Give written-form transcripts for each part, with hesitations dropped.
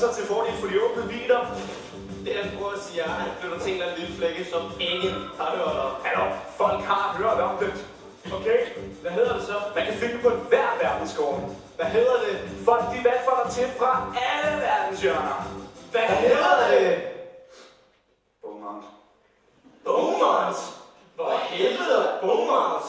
sig til fordel for de åbne vidder. Det jeg prøver at sige er, at han flytter til en eller anden lille flække, som ingen har hørt om. Hallo, folk har hørt om det. Okay? Hvad hedder det så? Man kan finde det på hver verdenskort. Hvad hedder det? Folk de valgfolder til fra alle verdenshjørner. Hvad hedder det? Beaumont. Beaumont? Hvor helvede er Beaumont?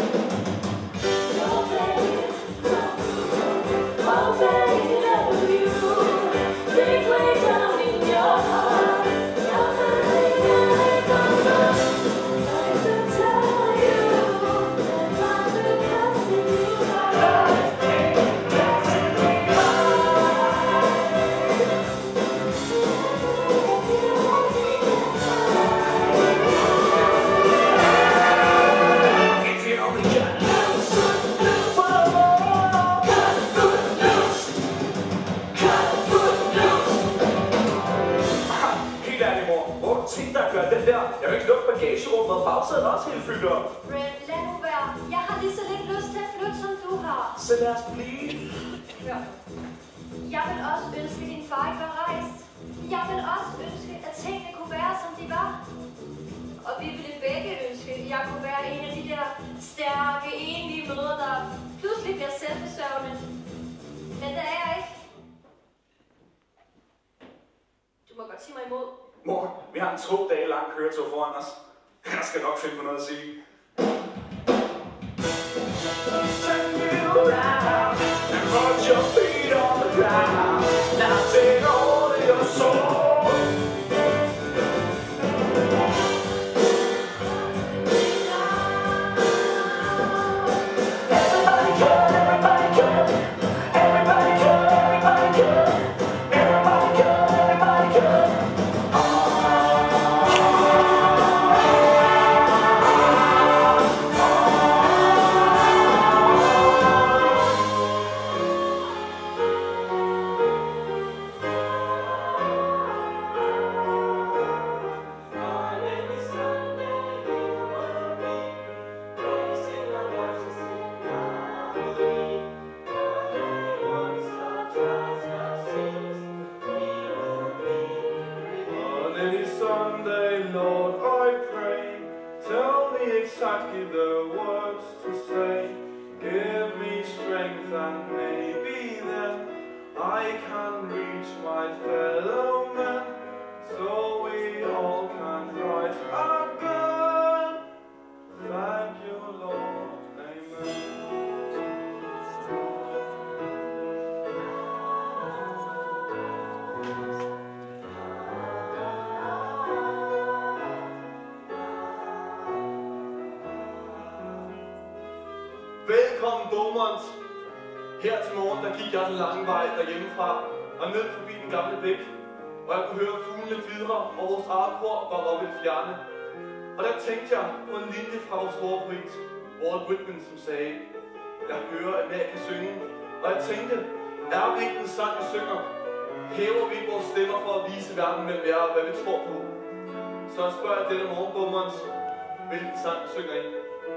Jeg vil ikke lukke bagagerummet, og bagsædet er også helt fyldt op. Red, lad nu være. Jeg har lige så lidt lyst til at flytte, som du har. Så lad os blive. Hør. Jeg vil også ønske, at din far ikke var rejst. Jeg vil også ønske, at tingene kunne være, som de var. Og vi ville begge ønske, at jeg kunne være en af de der stærke, enlige mødre, der pludselig bliver selvforsørgende. Men det er jeg ikke. Du må godt sige mig imod. Mor, vi har en 2 dage lang køretur foran os. Jeg skal nok finde på noget at sige. Turn me around and put your feet on the ground. Now take hold of your soul. Exactly the words to say. Give me strength and maybe then I can reach my fellow men, so we all can rise again. Thank you, Lord. Amen. Velkommen, Beaumont. Her til morgen, der gik jeg den lange vej derhjemmefra og ned forbi den gamle bæk, og jeg kunne høre fuglene kvidre, og vores eget kor var oppe i fjerne. Og der tænkte jeg på en linje fra vores store poet, Walt Whitman, som sagde, jeg hører, at jeg kan synge. Og jeg tænkte, er vi ikke den sang, vi synger? Hæver vi ikke vores stemmer for at vise verden, hvem vi er og hvad vi tror på? Så jeg spørger denne morgen, Beaumont, hvilken sang synger I?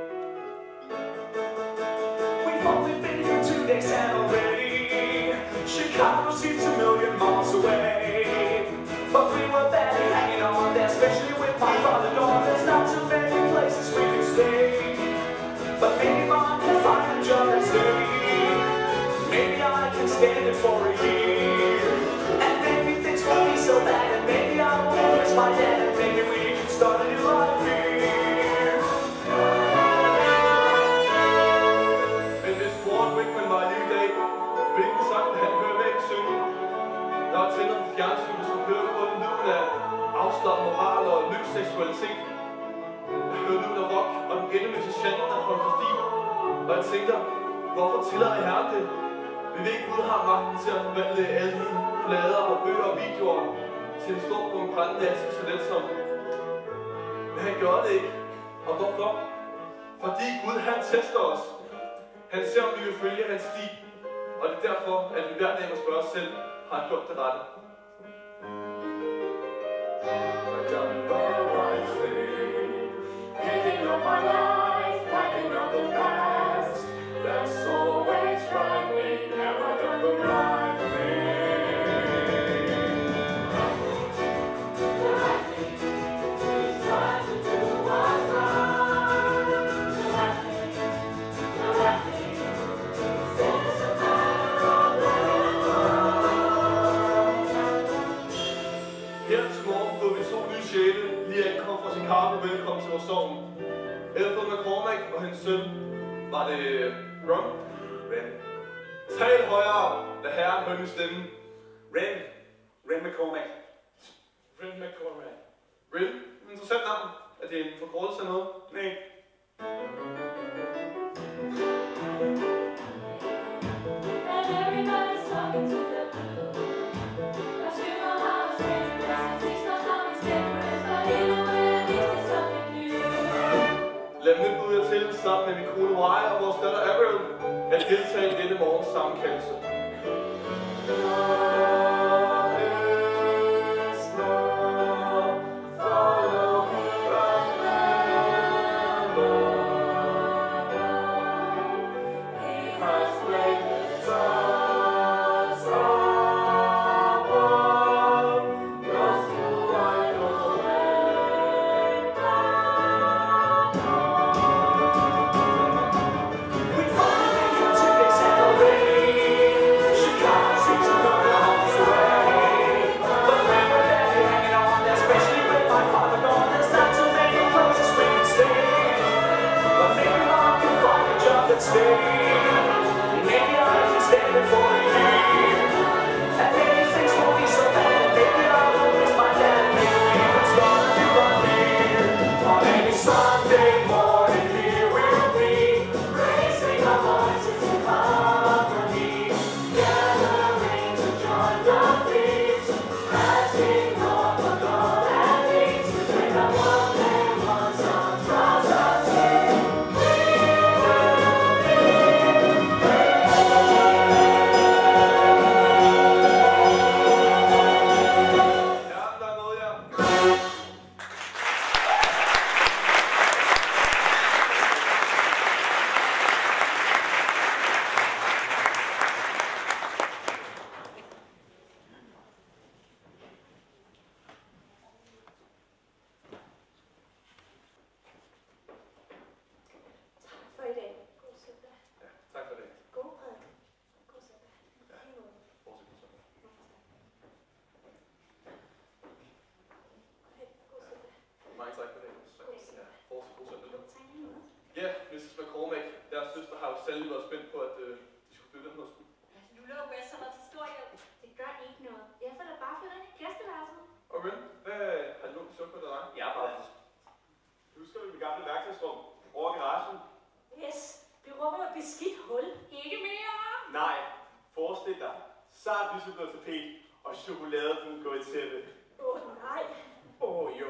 We've only been here 2 days and already Chicago seems a million miles away. But we were barely hanging on there, especially with my father gone. There's not too many places we can stay. But maybe Mom can find a job and stay. Maybe I can stand it for a year. And maybe things won't be so bad. And maybe I won't miss my dad. And maybe we can start a new life here. Hvilken sang vil han høre med ikke synge? Der er tænder på fjernsynet, som hører kun lyden af afslappet moral og løs seksualitet. Jeg hører lyden af rock og den endeløse genre af pornografi. Og jeg tænker, hvorfor tillader I herren det? Vi ved ikke, Gud har magten til at forvandle alle de plader og bøger og videoer til at stå på en brændende aske så let som. Men han gør det ikke. Og hvorfor? Fordi Gud han tester os. Han ser, om vi vil følge hans sti. Og det er derfor, at vi hver dag må spørge os selv, har han gjort det rette? I've done the right thing, picking up my life, packing up the past. That's always frightening. Have I done the right thing? og hendes søn. Var det Ron? Ren. Tal højere, lad herren høre min stemme. Ren. Ren McCormack. Ren McCormack. Ren? Interessant navn. Er det en forkortelse af noget? Nej. And everybody's talking to the blue. 'Cause you know how to say the message, not how we say words, but in a way at least it's something new. Lad mig nu byde jer til, sammen med min kone Maja og vores datter Ariel, at deltage i denne morgens sammenkaldelse. Ja, Mrs. McCormack, deres søster har jo særlig været spændt på, at de skulle flytte hos dem. Lula og Wes har været til stor hjælp. Det gør ikke noget. Jeg får da bare flyttet ind i gæsteværelset. Og Ren, hvad har du nogensinde på dig? Ja, faktisk. Husker du det gamle værktøjsrum over garagen? Yes, det rummer jo et beskidt hul. Ikke mere. Nej, forestil dig. Sart lyseblå tapet og chokolade på en gulvtæppe. Nej. Jo.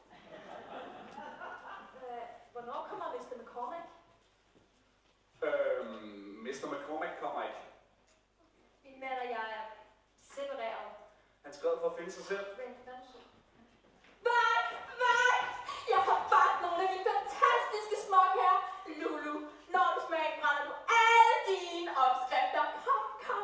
Hvornår kommer Mr. McCormack? Mr. McCormack kommer ikke. Min mand og jeg er separeret. Han skrev for at finde sig selv. Væk! Jeg har bagt nogle af de fantastiske småkager. Lulu, når du smager, brænder du alle dine opskrifter. Kom.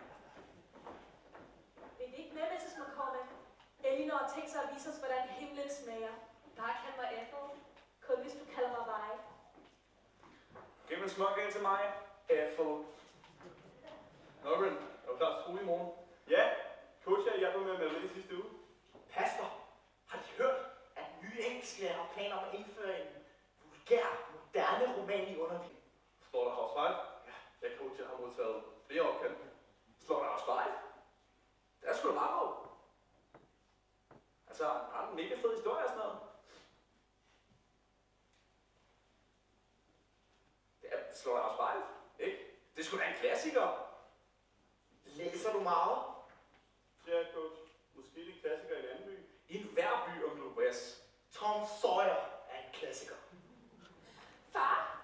Vil I ikke med, Mrs. McCormack? Elinor har tænkt sig at vise os, hvordan himlen smager. Bare kald mig Ethel. Kun hvis du kalder mig Vej. Giv en småkage til mig. Ethel. Nå, Ren, er du klar til skole i morgen? Ja, coach jeg hjælper med at melde i sidste uge. Pastor, har de hørt, at nye engelsklærer har planer om at indføre en vulgær, moderne roman i undervisningen? Står der House 5? Ja, coach, jeg har modtaget flere opkald. Slår der også fejl? Det er sgu da meget god. Altså, har den mega fed historie og sådan noget? Det slår der også fejl, ikke? Det er sgu da en klassiker. Læser du meget? Ja, coach. Måske det klassiker i en anden by. I enhver by om du West. Tom Sawyer er en klassiker. Far!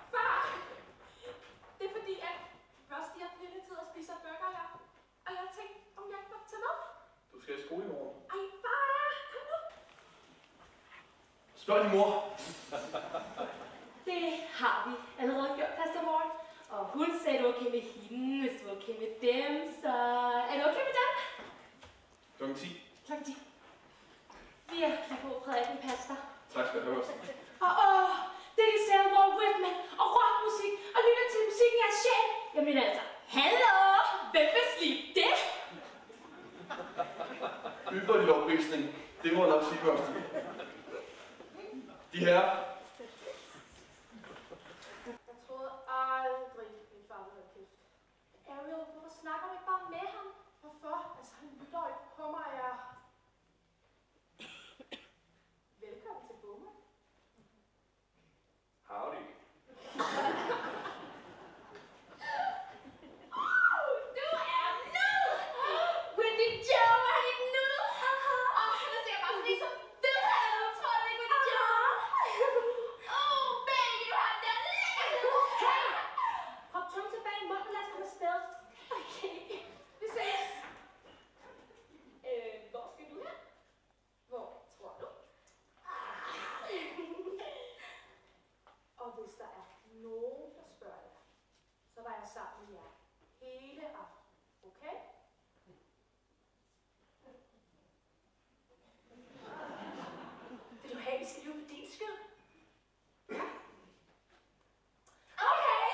Det er fordi, at Rusty har pille tid at spise burger her. Og jeg tænkte, om jeg ikke måtte tage med. Du skal i skole i morgen. Ej, far! Kom nu! Spørg din mor. Det har vi allerede gjort, Pastor Morten. Og hun sagde, du er okay med hende, hvis du er okay med dem, så er du okay med dem? Klokken 10. Klokken 10. Virkelig god prædiken, Pastor. Tak skal du have, Rosten. Og det kan sælge Walt Whitman og rockmusik og lytte til musik i jeres sjæl. Jeg mener altså, hallo! Hvem vil slippe det? Ypperlig lovprisning. Det må jeg nok sige, Rosten. De her. Hey! Hop tungt tilbage i munden, lad os komme afsted. Okay, vi ses. Hvor skal du hen? Hvor tror du? Og hvis der er nogen, der spørger jer, så var jeg sammen med jer hele aften. Okay? Vil du have, at vi skal lyve på din skyld? Ja. Okay!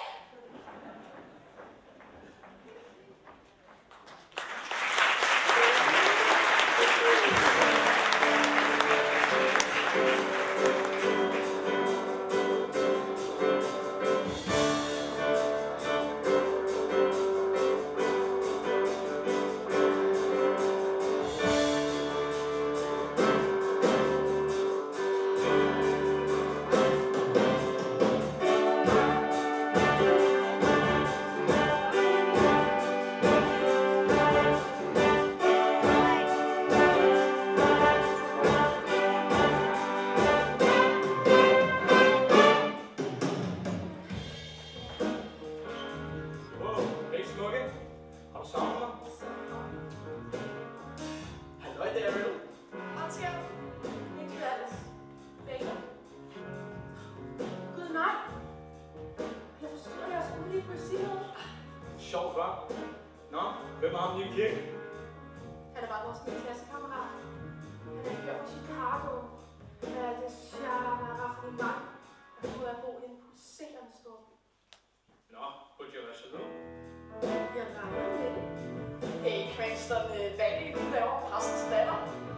Sjovt, hva'? Nå, hvem er ham lige i kirken? Han er bare vores nye klassekammerat. Han er her fra Chicago. Med det charme og raffinement. Han kunne have boet i en pulserende storby. Nå, burde jeg være så ned? Jeg regner med det. Hey, Cranston, hvad er det, du laver præstens datter?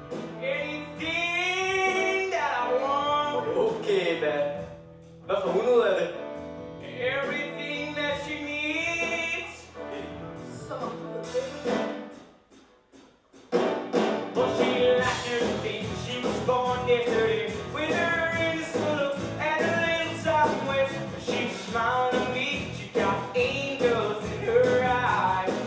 Anything that I want. Okay, hvad får hun ud af det? Everything that she needs. Som om du ved det. Well, she liked everything. She was born yesterday with her innocent looks and a little soft ways. She smiled at me. She got angels in her eyes.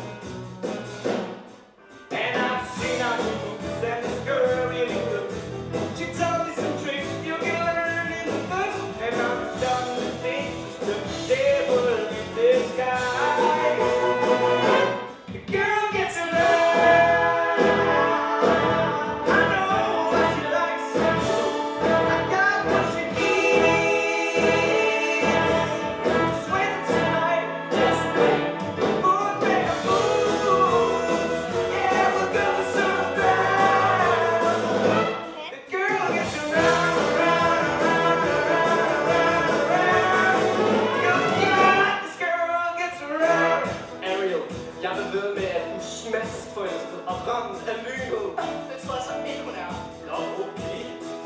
And I've seen her moves and this girl really looks. She told me some tricks you can learn in the books. And I'm starting to think she's the devil in disguise. The girl gets around. I know what she likes. I got what she needs. Just wait tonight. Just wait. We'll make a move. Yeah, we're gonna surround. The girl gets around, around, around, around, around, around. You got this girl gets around. Ariel, jeg vil ved med, at du er smadsforelsket og ramt af lynhed. Det tror jeg så ikke, hun er. Nå, okay.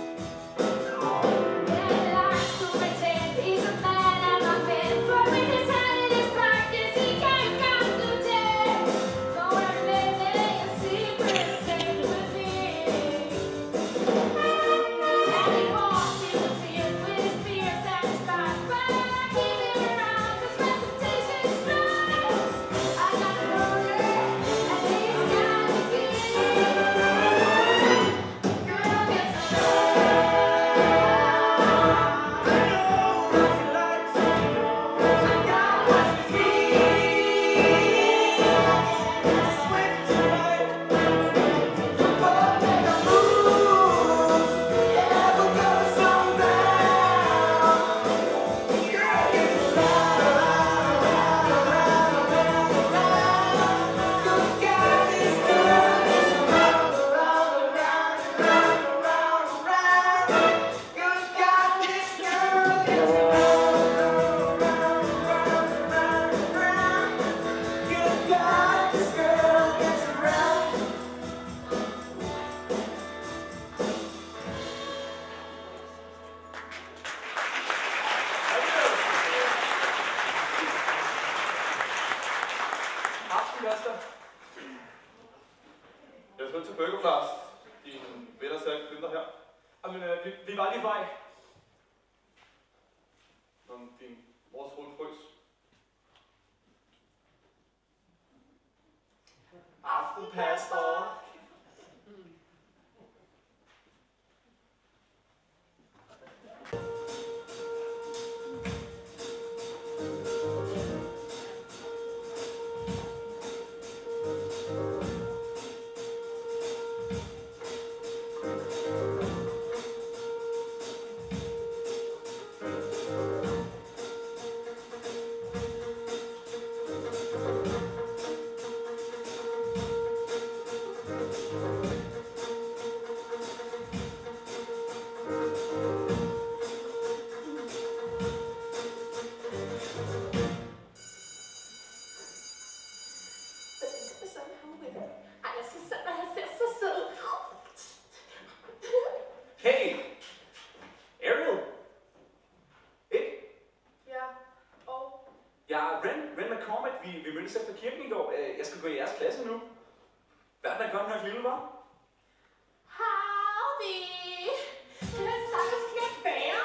Jeg skal til Burgerplads. Din venner sagde, pynter her. Jamen, vi var lige vej. Om din mors hul frøs. Aftenpastor. Jeg er Ren McCormick. Vi mødtes efter kirken i går. Jeg skal gå i jeres klasse nu. Hvad er der godt nok, lille var? Howdy! Det er stakkels knægt bager.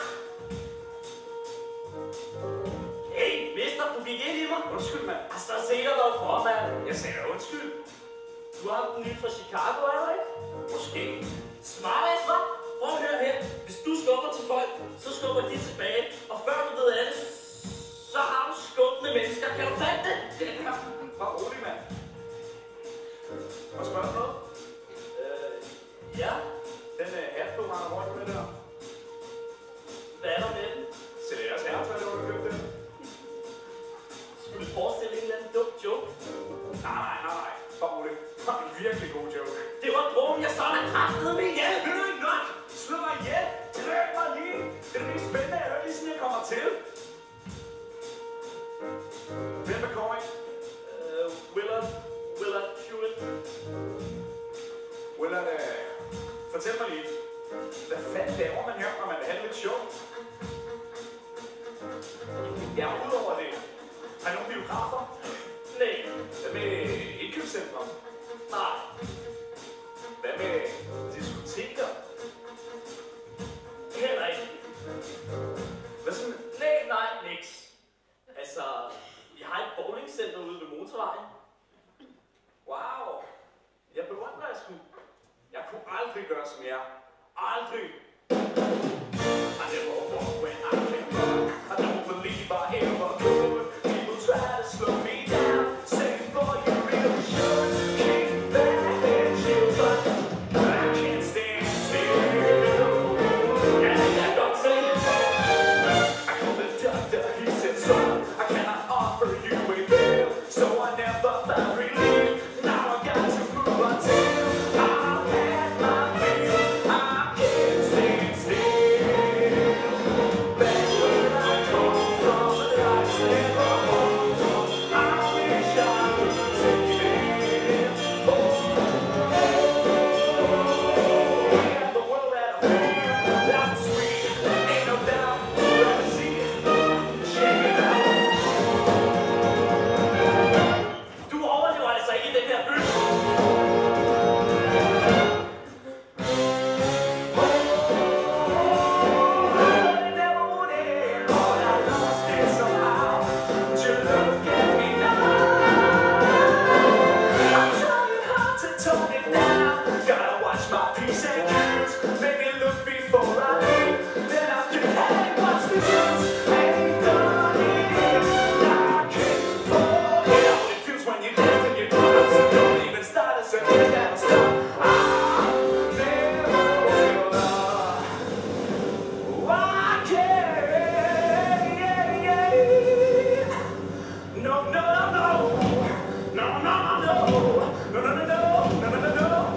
Hey, mister, du gik ind i mig. Undskyld, mand. Så sikkert været for, mand. Jeg sagde undskyld. Du har den nyt fra Chicago, er du ikke? Måske. Smart ass, hva'? Prøv at høre her. Hvis du skubber til folk, så skubber de tilbage. Og før du ved af det, så har du skubbende mennesker. Kan du fatte det? Bare rolig, mand. Må jeg spørge noget? Ja. Den hat, du har rundt med der. Hvad er der med den? Så det er jeres herre, hvad du har købt den? Skulle du forestille en eller anden dum joke? Nej. Bare rolig. Det var en virkelig god joke. Det var drogen, jeg starter kraftet med ihjel. Ved du ikke nok? Slå mig ihjel. Dræb mig lige. Det er det mest spændende, jeg hører lige siden jeg kommer til. Hvem er coming? Willard Hewitt. Willard, fortæl mig lige. Hvad fanden laver man her, når man vil have lidt sjov? Ja, udover det. Har I nogle biografer? Nej. Hvad med indkøbscentre? Nej. Hvad med diskoteker? Heller ikke. Hvad sådan? Nej, niks. Altså, vi har et bowlingcenter ude ved motorvejen. Wow. Jeg beundrer jer sgu. Jeg kunne aldrig gøre som jer. Aldrig. I never walk when I can run. I don't believe I ever could. People try to slow me down. Say, boy, you really should. Keep that head chill, but I can't stand still. And that dog say, I called the doctor, he said, son, I cannot offer you a pill. So I never found relief. Now I got to move until I've had my fill. I can't stand still. Back where I come from, the lights never hold. I wish I could take it. Oh, we have the world at a finger. That's sweet, ain't no doubt. Let me see it, shake it out. Du overlever altså ikke i den her by. I never would end, but I lost it somehow. But you look at me now. I'm trying hard to tone it down. Gotta watch my P's and Q's. Make me look before I leave. Then I think, hey, what's the use? Ain't done it. I can't forget how it feels when you dance and you don't. So don't even start a sentence that'll stop. I never will. I can't. No, no, no, no, no, no, no, no, no, no, no, no, no, no,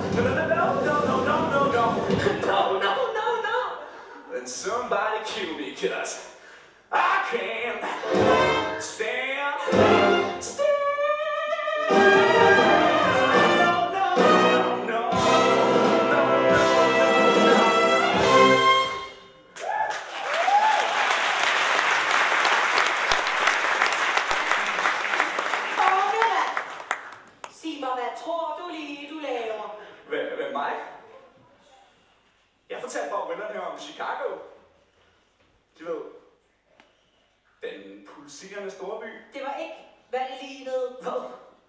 no, no, no. Then somebody kill me, 'cause I can't stand still. No, no, no, no, no, no. Sig mig, hvad tror du lige, du laver? Hvad mig? Jeg fortalte bare vennerne her om Chicago. De ved, den pulserende storby. Det var ikke, hvad det lignede. Hvad?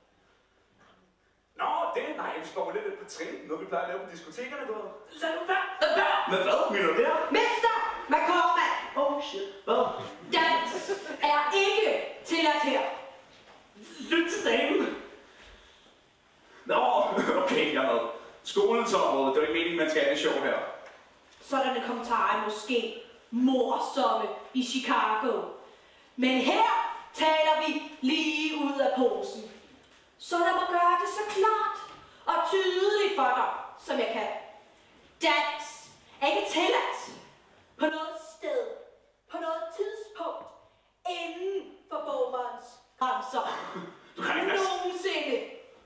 Nå, det er nej, vi står lidt på trin. Noget vi plejer at lave på diskotekerne, du ved. Lad nu være. Lad være. Men hvad? Mener du det her? Mester McCormack! Oh shit. Hvad? Dans er ikke tilladt her. Lyt til damen. Nå, okay, jeg ved. Skolesområdet, det er jo ikke meningen, man skal have det sjov her. Sådanne kommentarer er måske morsomme i Chicago. Men her taler vi lige ud af posen. Så lad mig gøre det så klart og tydeligt for dig, som jeg kan. Dans er ikke tilladt på noget sted, på noget tidspunkt, inden for Bowmans grænser. Du kan ikke være... Nogensinde.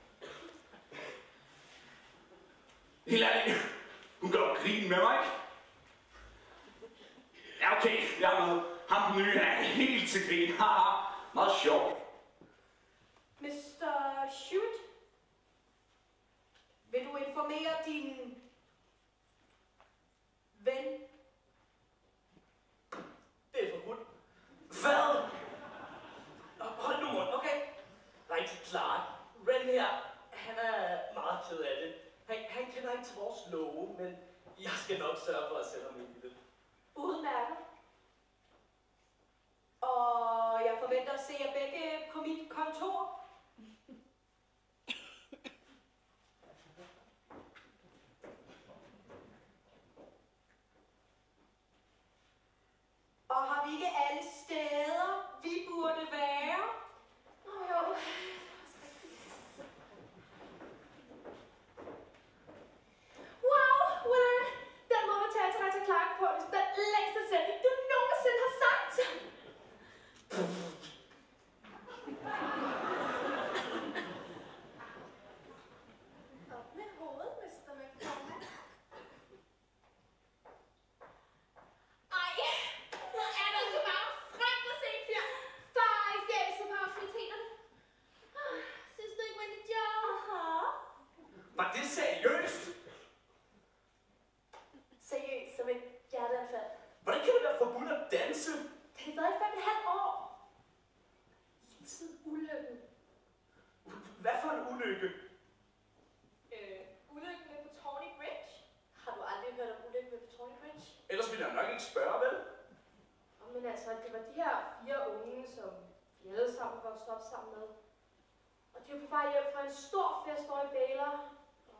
Helt ærligt. Hun gør grin med mig, ikke? Ja, okay, jeg er med. Ham den nye er helt til grin. Haha. Meget sjovt. Mr. Hewitt, vil du informere din ven? Det er forbudt. Hvad? Hold nu mund, okay? Rigtig klart. Ren her, han er meget ked af det. Han kender ikke til vores love, men jeg skal nok sørge for at sætte ham ind i det. Udmærket. Og jeg forventer at se jer begge på mit kontor. Og har vi ikke alle steder, vi burde være? Jo. Wow, Willard! Den må man tage til Rita Clark på, ligesom den længste sætning, du nogensinde har sagt. Op med hovedet, Mr. McCormack. Ej, hvor er der så bare frem og se fjern. Far i fjæset på autoriteterne. Synes du ikke, Wendy Jo? Aha. Var det seriøst? Seriøst, som et hjerteanfald. Hvordan kan det være forbudt at danse? Det har været i 5,5 år. Siden ulykken. Hvad for en ulykke? Ulykken ved Tawny Bridge? Har du aldrig hørt om ulykken ved Tawny Bridge? Ellers ville jeg nok ikke spørge, vel? Men altså, det var de her 4 unge, som de alle sammen voksede op sammen med. Og de var på vej hjem fra en stor fest over i Baylor. Og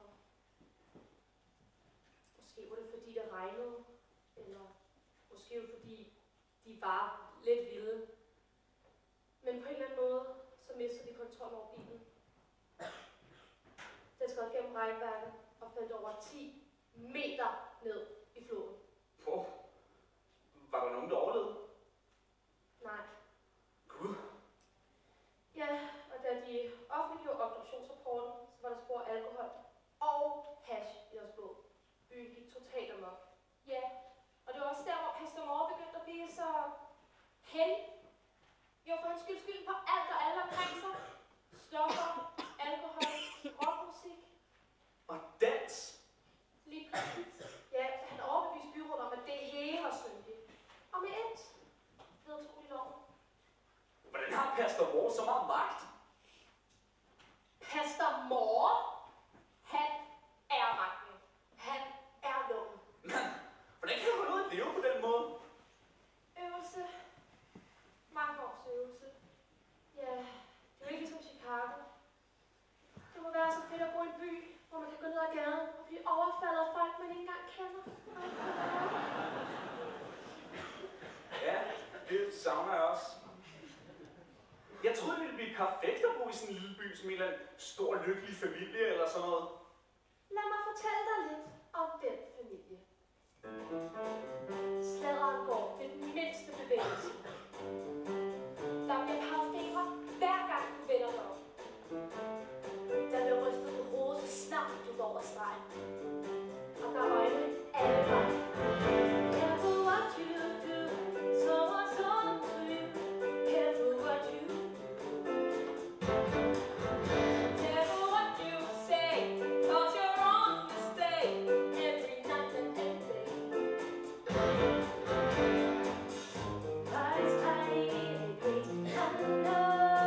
måske var det fordi det regnede, eller måske var det fordi de var lidt vilde. Men på en eller anden måde, så mistede de kontrol over bilen. Den skød gennem regnværket og faldt over 10 meter ned i floden. Var der nogen, der overlevede? Nej. Gud. Ja, og da de offentliggjorde obduktionsrapporten, så var der spor af alkohol og hash i deres blod. Byen gik totalt amok. Ja, og det var også der, hvor Pastor Moore begyndte at blive så heldig. Jo, for han skyldte skylden på alt og alle omkring sig. Stoffer, alkohol, rockmusik. Og dans? Lige præcis. Ja, han overbeviste byrådet om, at det hele var syndigt. Og med et vedtog de loven. Hvordan har Pastor Moore så meget magt? Pastor Moore, han er magten. Han er loven. Men hvordan kan du holde ud at leve på den måde? Øvelse. Mange års øvelse. Ja, det er jo ikke ligesom Chicago. Det må være så fedt at bo i en by, hvor man kan gå ned ad gaden og blive overfaldet af folk, man ikke engang kender. Ja, det savner jeg også. Jeg troede, det ville blive perfekt at bo i sådan en lille by som en eller anden stor, lykkelig familie eller sådan noget. Lad mig fortælle dig lidt om den familie. Sladeren går ved den mindste bevægelse. Der bliver peget fingre hver gang du vender dig op. Der bliver rystet på hovedet, så snart du går over stregen. Og der er øjne alle vejen. Careful what you do, so what's on to you. Careful what you do. Careful what you say, 'cause you're on display every night and every day. Rise high in a great hello.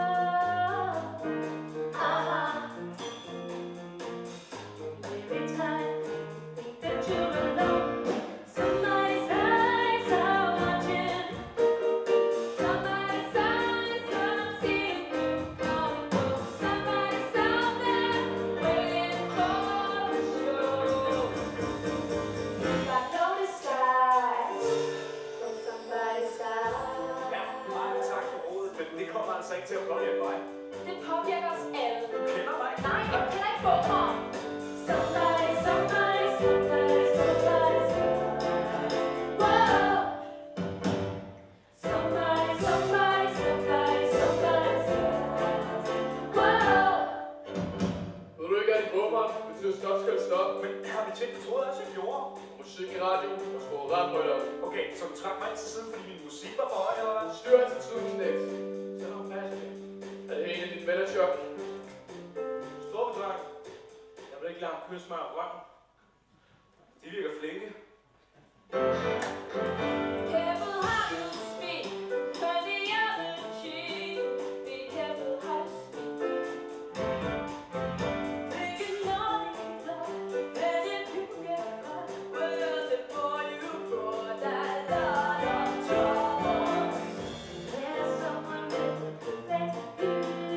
Every time you think that you're alone, somebody's eyes are watching. Somebody's eyes are seeing you coming through. Somebody's out there waiting for the show. You got no disguise from somebody's side. Ja, mange tak for rådet, men det kommer altså ikke til at påvirke mig. Det påvirker os alle. Du kender mig ikke. Nej, jeg kender ikke bogen. Somebody, somebody, somebody, somebody, somebody. Whoa. Somebody, somebody, somebody, somebody, somebody. Whoa. Ved du ikke, at en bogmand betyder stop skal stoppe? Men har vi tænkt, troede jeg også, jeg gjorde? Musik i radio og skruet ret højt op. Okay, så du trak mig til siden, fordi min musik var for høj, eller hvad? Styr til tiden, knægt. Så er du fast. kysse mig af røven. De virker flinke. Careful how you speak, 'cause the other cheek. Be careful how you speak. Thinking nothing love, and if you get caught, well, before you brought that lot of trouble. There's someone better than you.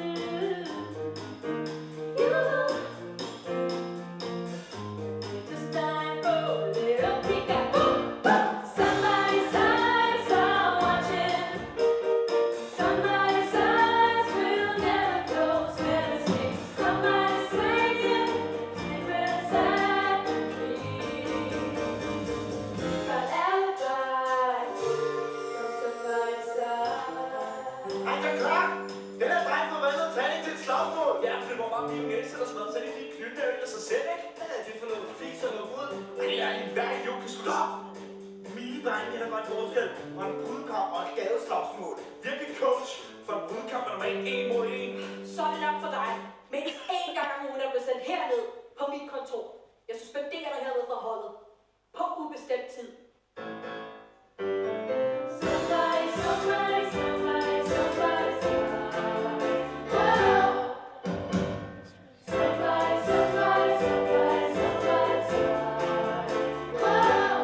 Just time for a little peek-a-boo. Somebody's eyes are watching. Somebody's eyes will never close, never sleep. Somebody's swinging, sleeping inside the tree. Got alibis on somebody's side. Er I klar? Den her dreng forvandlet træning til et slagsmål. Ja, for det var bare Pio Nielsen, der smadrede sig i de knytnævler af sig selv, ikke? Hvad er det for noget fis og noget rod? Det er en hver idiot kan sgu da. Mine drenge kender godt forskel fra en brudkamp og et gadeslagsmål. Virkelig coach for en brudkamp er normalt 1 mod 1. Så er det nok for dig. Mindst én gang om ugen er du blevet sendt herned på mit kontor. Jeg suspenderer dig herned fra holdet. På ubestemt tid. Somebody, somebody, somebody, somebody, somebody. Whoa. Somebody, somebody, somebody, somebody, somebody. Whoa.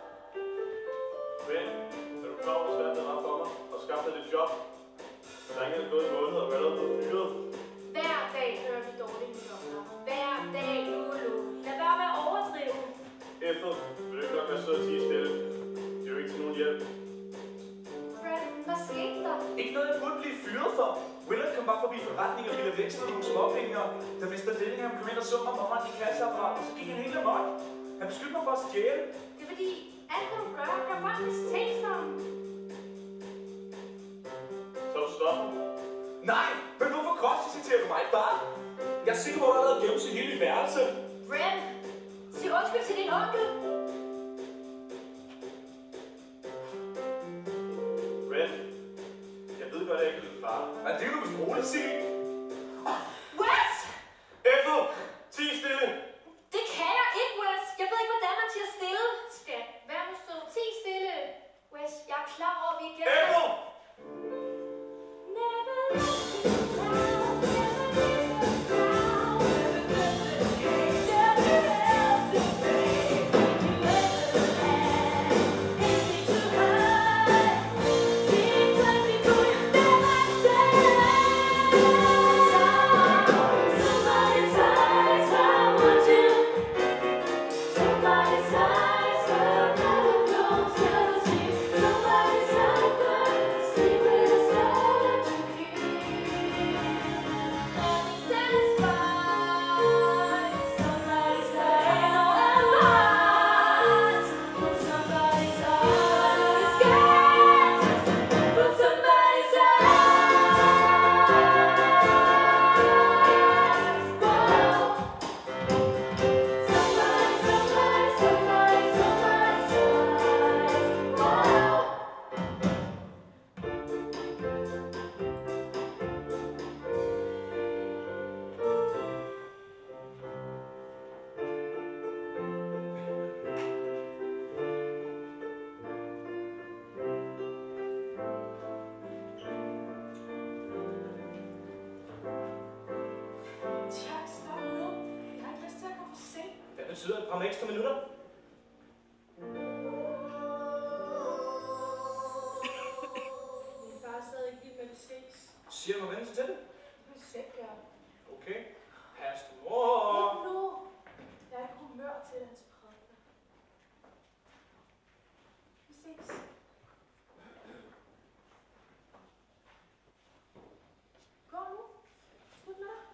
Men, da du kom og satte dig ret for mig og skabte dit job, så er ikke gået en måned og været blevet fyret. Hver dag hører vi dårlige nyheder. Hver dag, Lulu. Lad være med at overdrive. Efter vil du ikke nok være sød og tige stille. Det er jo ikke til nogen hjælp. Fred, hvad skete der? Ikke noget, jeg burde blive fyret for. Willard kom bare forbi forretning og ville vækste nogle småpenge, og da Mr. Dillingham kom ind og så mig på hånden i kasseapparatet, så gik han helt amok. Han beskyldte mig for at stjæle. Det er fordi, alt hvad du gør folk mistænksomme. Så du stopper. Nej, men hvorfor kropsvisiterer du mig bare? Jeg er sikker på, at jeg har glemt sig hele mit værelse. Fred, sig undskyld til din onkel. Ren, jeg ved godt, at jeg ikke er din far. Men det er jo vist roligt at sige. Wes! Efo, tige stille. Det kan jeg ikke, Wes. Jeg ved ikke, hvordan man tiger stille. Skat, vær nu sød. Ti stille. Wes, jeg er klar over, at vi ikke er... Efo! Jack, stop nu. Jeg har ikke lyst til at komme for sent. Det betyder et par ekstra minutter. Min far er stadig ikke lige med det ses. Siger du mig vente til det? Det må jeg selv gøre. Okay. Pas du mor. Ikke nu. Jeg er ikke humør til hans prædikener. Vi ses. Gå nu. Slut med dig.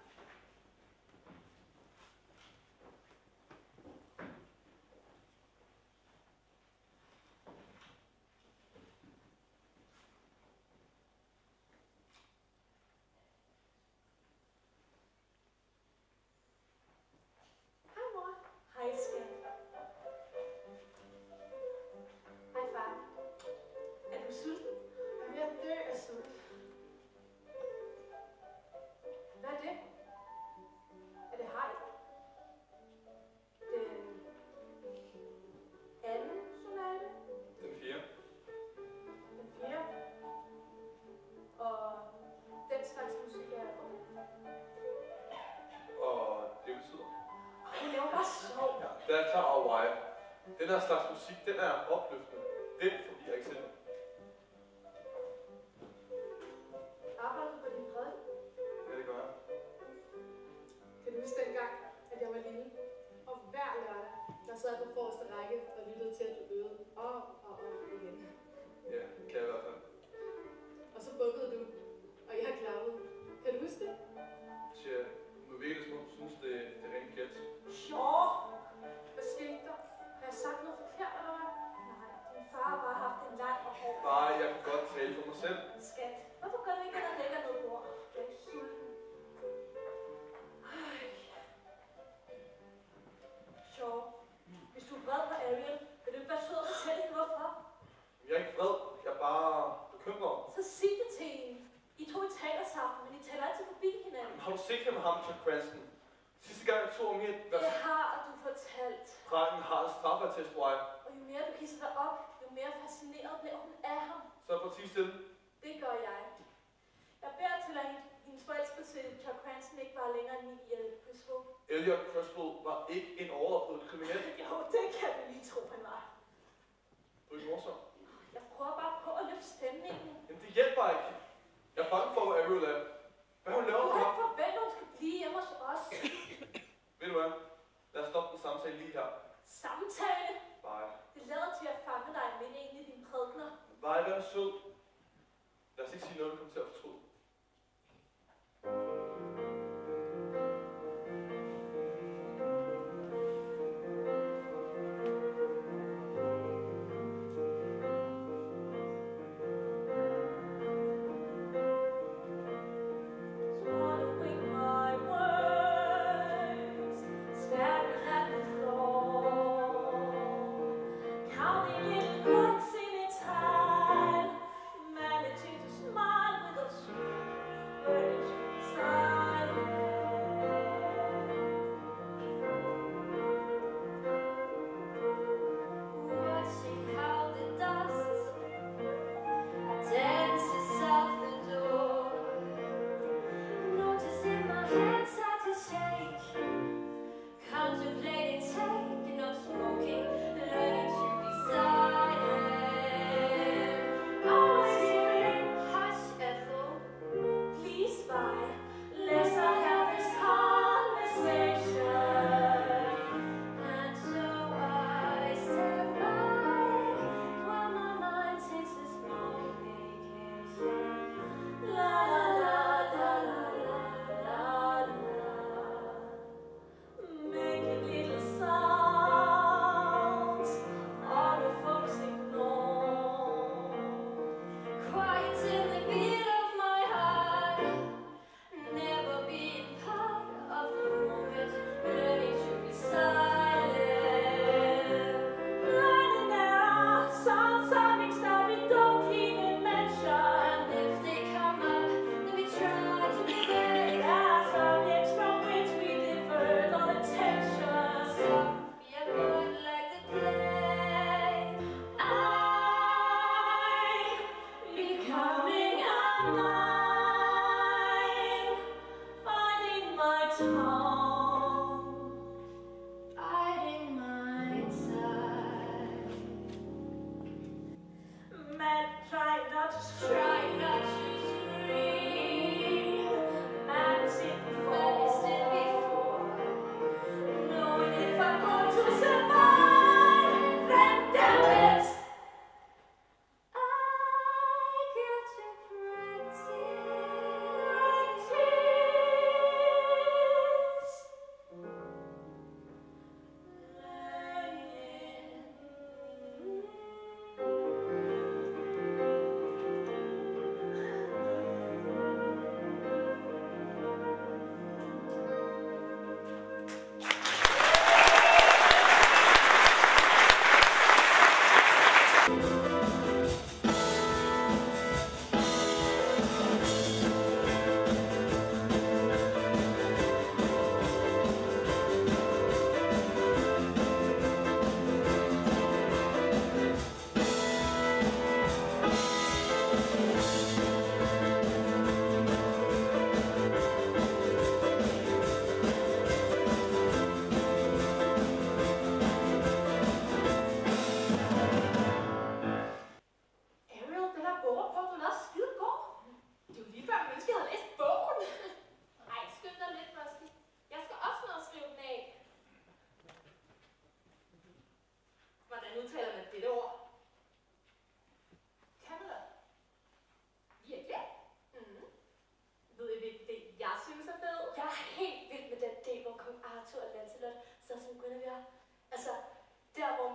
Hvor sjovt. Ja, det er jeg klar over, Why. Den her slags musik, den er opløftende. Den forvirrer ikke selv. Arbejder du på din prædiken? Ja, det gør jeg. Kan du huske dengang, at jeg var lille? Og hver lørdag, der sad jeg på forreste række og lyttede til, at du øvede om igen. Ja, det kan jeg i hvert fald. Og så bukkede du, og jeg klappede. Kan du huske det? Tja, nu virkelig som om du synes, det er rent gæt. Sjov! Hvad skete der? Har jeg sagt noget forkert, eller hvad? Nej, din far har bare haft en lang og hård. Nej, jeg kan godt tale for mig selv. Skat, hvorfor går du ikke ind og lægger noget bord? Jeg er ikke sulten. Sjov. Hvis du er vred på Ariel, vil du ikke være sød og fortælle hende hvorfor? Jeg er ikke vred. Jeg er bare bekymret. Så sig det til hende. I to I taler sammen, men I taler altid forbi hinanden. Har du set med ham, Chuck Cranston? Sidste gang jeg tog om i Det har du fortalt. drengen har en straffertest, Why. Og jo mere du hisser dig op, jo mere fascineret bliver hun af ham. Så er parti stille. Det gør jeg. Jeg beder til, at hendes forelskelse til Chuck Cranston ikke var længere end 9 i Criswell. Elliot Criswell var ikke en overophedet kriminel. Jo, det kan du lige tro, han var. Du er ikke morsom. Jeg prøver bare på at løfte stemningen. Men det hjælper ikke. Jeg er bange for, hvad Ariel er. Hvad hun laver Du med har ham? ikke forventet, hun skal blive hjemme hos os. Ved du hvad? Lad os stoppe den samtale lige her. Samtale? Bye. Det lader til at fange dig midt ind i dine prædikener. Bye, vær sød. Lad os ikke sige noget, du kommer til at fortryde. Swallowing my words, staring at the floor, counting little cracks in its hide, managing to smile with a smile.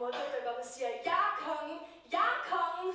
ryggen op og siger, jeg er kongen, jeg er kongen.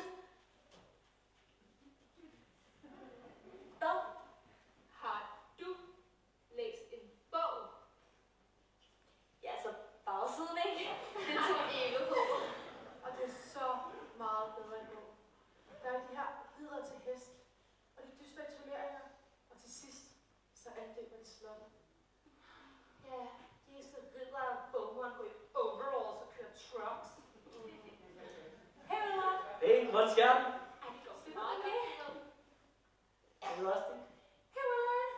Hvad? Har du læst en bog? Ja, altså bagsiden, ikke? Det tog ikke på. Og det er så meget bedre end bog. Der er de her ridder til hest, og de dystre turneringer, og til sidst, så angriber de slottet. Ja, de eneste ridder og bogen går i overalls og kører trucks. Hey, Willard. Hey, hvordan skal den? Ej, det går så meget okay. Er du også det? Hey, Willard.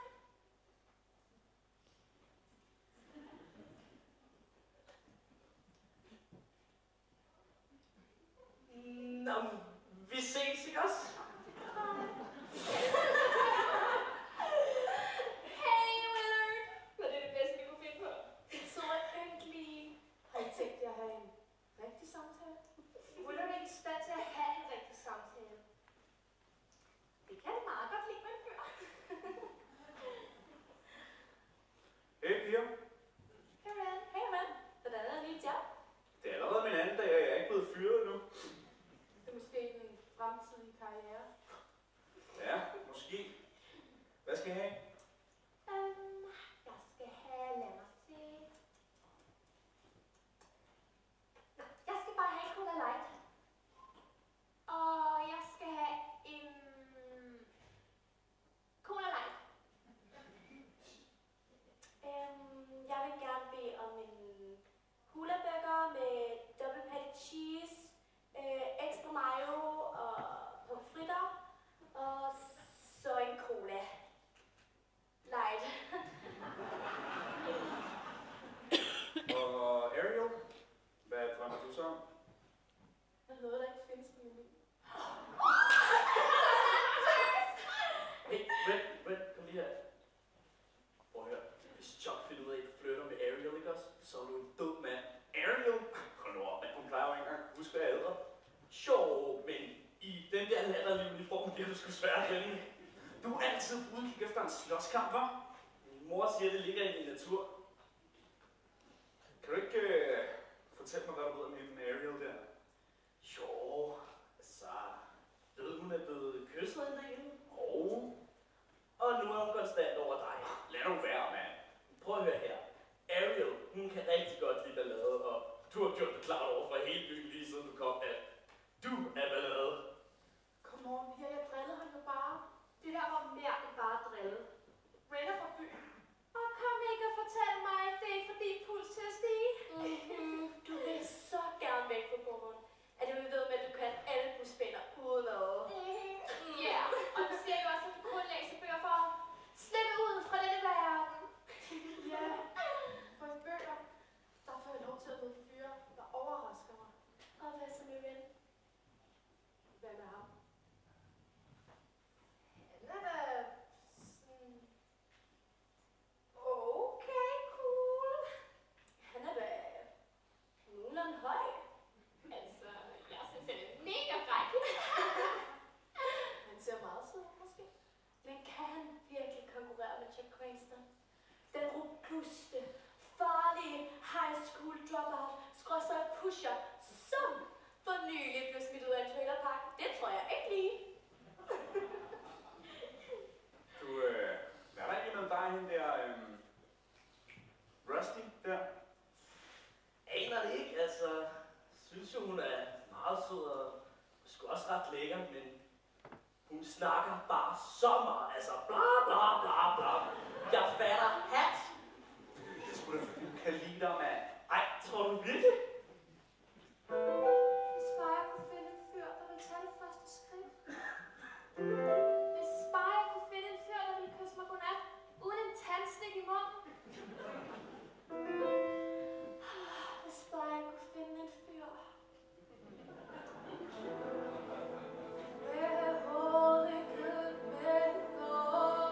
Nå, vi ses, ikke også? Hey, Willard. Var det det bedste, vi kunne finde på? Det er så ynkelige. Har I tænkt jer at have en rigtig samtale? Willard er ikke i stand til at have en rigtig samtale. Det kan det meget godt lide med en fyr. Hey piger, Hey, Rand. Hey, Rand. Hvordan er det nyt job? det er allerede min anden dag, og jeg er ikke blevet fyret endnu. Det er måske den fremtidige karriere. Ja, måske. Hvad skal jeg have? Jeg skal have, lad mig se. Nå, jeg skal bare have en Cola Light. Og jeg skal have en Cola Light. Jeg vil gerne bede om en hula burger med double patty cheese, ekstra mayo og pomfritter, og så en cola light. Og Ariel, hvad drømmer du så om? Der er noget, der ikke findes på menuen. Hey, Red, kom lige her. Prøv at høre. Hvis Chuck finder ud af, at du flytter med Ariel, ikke også? Så er du en død mand. Ariel? Hold nu op, hun plejer jo ikke engang at huske, hvad jeg hedder. Sjov, men i den der latterlige uniform bliver du sgu svært at finde. Du er altid på udkig efter en slåskamp, hva'? Min mor siger, det ligger i min natur. Kan du ikke fortælle mig, hvad du ved med Ariel der? Jo, altså, ved hun er blevet kysset en dag. Og nu er hun konstant over dig. Lad nu være, mand. Prøv at høre her. Ariel, hun kan rigtig godt lide ballade, og du har gjort det klart over for hele byen lige siden du kom, at du er ballade. Kom on, piger, jeg drillede ham jo bare. Det der var mere end bare drille. Red er fra byen. Og kom ikke og fortæl mig, at det er ikke fordi puls til at stige. Du vil så gerne væk fra bummeren. Er det vi ved med, at du kan alle busspænder uden ad. Ja, og du siger jo også, at du kun læser bøger for at slippe ud fra denne verden. Ja, for i bøger, der får jeg lov til at møde fyre, der overrasker mig. Og hvad så med Ren? Hvad med ham? Han er da sådan... Okay, cool. Han er da nogenlunde høj. Altså, jeg synes, han er mega fræk. Han ser meget sød ud, måske. Men kan han virkelig konkurrere med Jack Cranston? Den robuste, farlige high school dropout, /pusher, som for nylig blev smidt ud af en trailerpark. Det tror jeg ikke lige. Du, hvad er der egentlig mellem dig og hende der, Rusty der? Aner det ikke, altså. Synes jo, hun er meget sød og sgu også ret lækker, men hun snakker bare så meget, altså bla bla bla bla. Jeg fatter hat. Det er sgu da fordi, hun kan lide dig, mand. Ej, tror du virkelig? Hvis bare jeg kunne finde en fyr, der ville tage det første skridt. Hvis bare jeg kunne finde en fyr, der ville kysse mig godnat, uden en tandstik i munden. Hvis bare jeg kunne finde en fyr. Where all the good men go.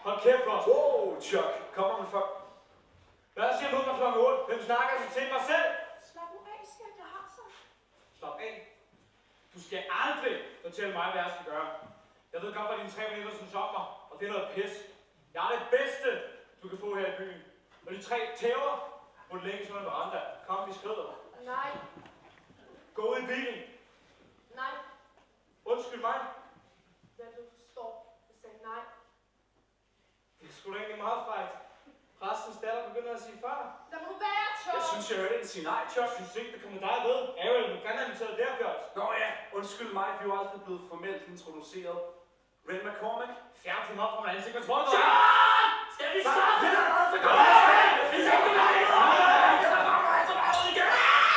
Hold kæft, Ross. Wow, Chuck. Kommer man for... Hvad siger du kl. 8? Hvem snakker du til mig selv? Slap nu af, siger jeg har så. Slap af. Du skal aldrig fortælle mig, hvad jeg skal gøre. Jeg ved godt, hvad dine 3 veninder synes om mig, og det er noget pis. Jeg er det bedste, du kan få her i byen. Og de 3 tæver må det længe sådan en veranda. Kom, vi skrider. Nej, Gå ud i bilen. nej. Undskyld mig. Ja, du forstår. Jeg sagde nej. Det er sgu da egentlig meget frækt. Præstens datter begynder at sige far. Lad mig nu være, Chuck. Jeg synes, jeg hørte en sige nej, Chuck. Jeg synes ikke, det kommer dig ved. Ariel, du kan have inviteret der, Bjørns. Nå ja, undskyld mig, vi er jo aldrig blevet formelt introduceret. Ren McCormick. Fjern dem op fra min ansigt. Hvad tror du? Skal vi stoppe? Så går jeg afsted! Hvis ikke vi gør det, så kommer jeg så bare ud igen!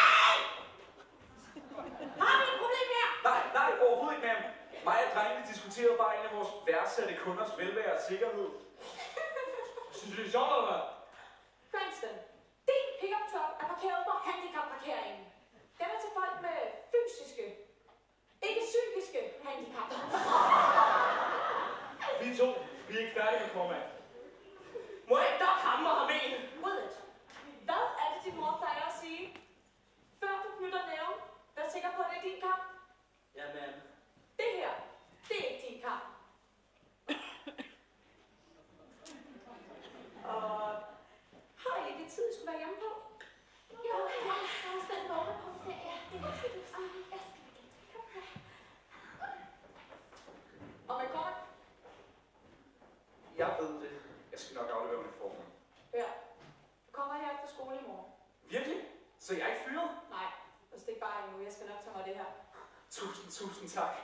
Har vi et problem her? Nej, overhovedet ikke, ma'am. Mig og drengene diskuterede bare en af vores værdsatte kunders velvære og sikkerhed. Synes du, det er sjovt, eller hvad? Cranston, din pickup truck er parkeret på handicapparkeringen. Den er til folk med fysiske, ikke psykiske handicap. Vi to, vi er ikke færdige med Cormac. Må jeg ikke nok hamre ham en? Rødet, hvad er det, din mor plejer at sige? Før du knytter næven, vær sikker på, at det er din kamp. Jamen, Det her, det er ikke din kamp. Og har I ikke tid, I skulle være hjemme på? Jo, jeg har spændt vågne på det. Ja, det er fint. Jeg skal igen. Kom her. Og man kommer, Jeg ved det. Jeg skal nok aflevere uniformen. hør, du kommer her efter skole i morgen. Virkelig? Så jeg er ikke fyret? Nej, og stik bare endnu. Jeg skal nok tage mig af det her. Tusind tak.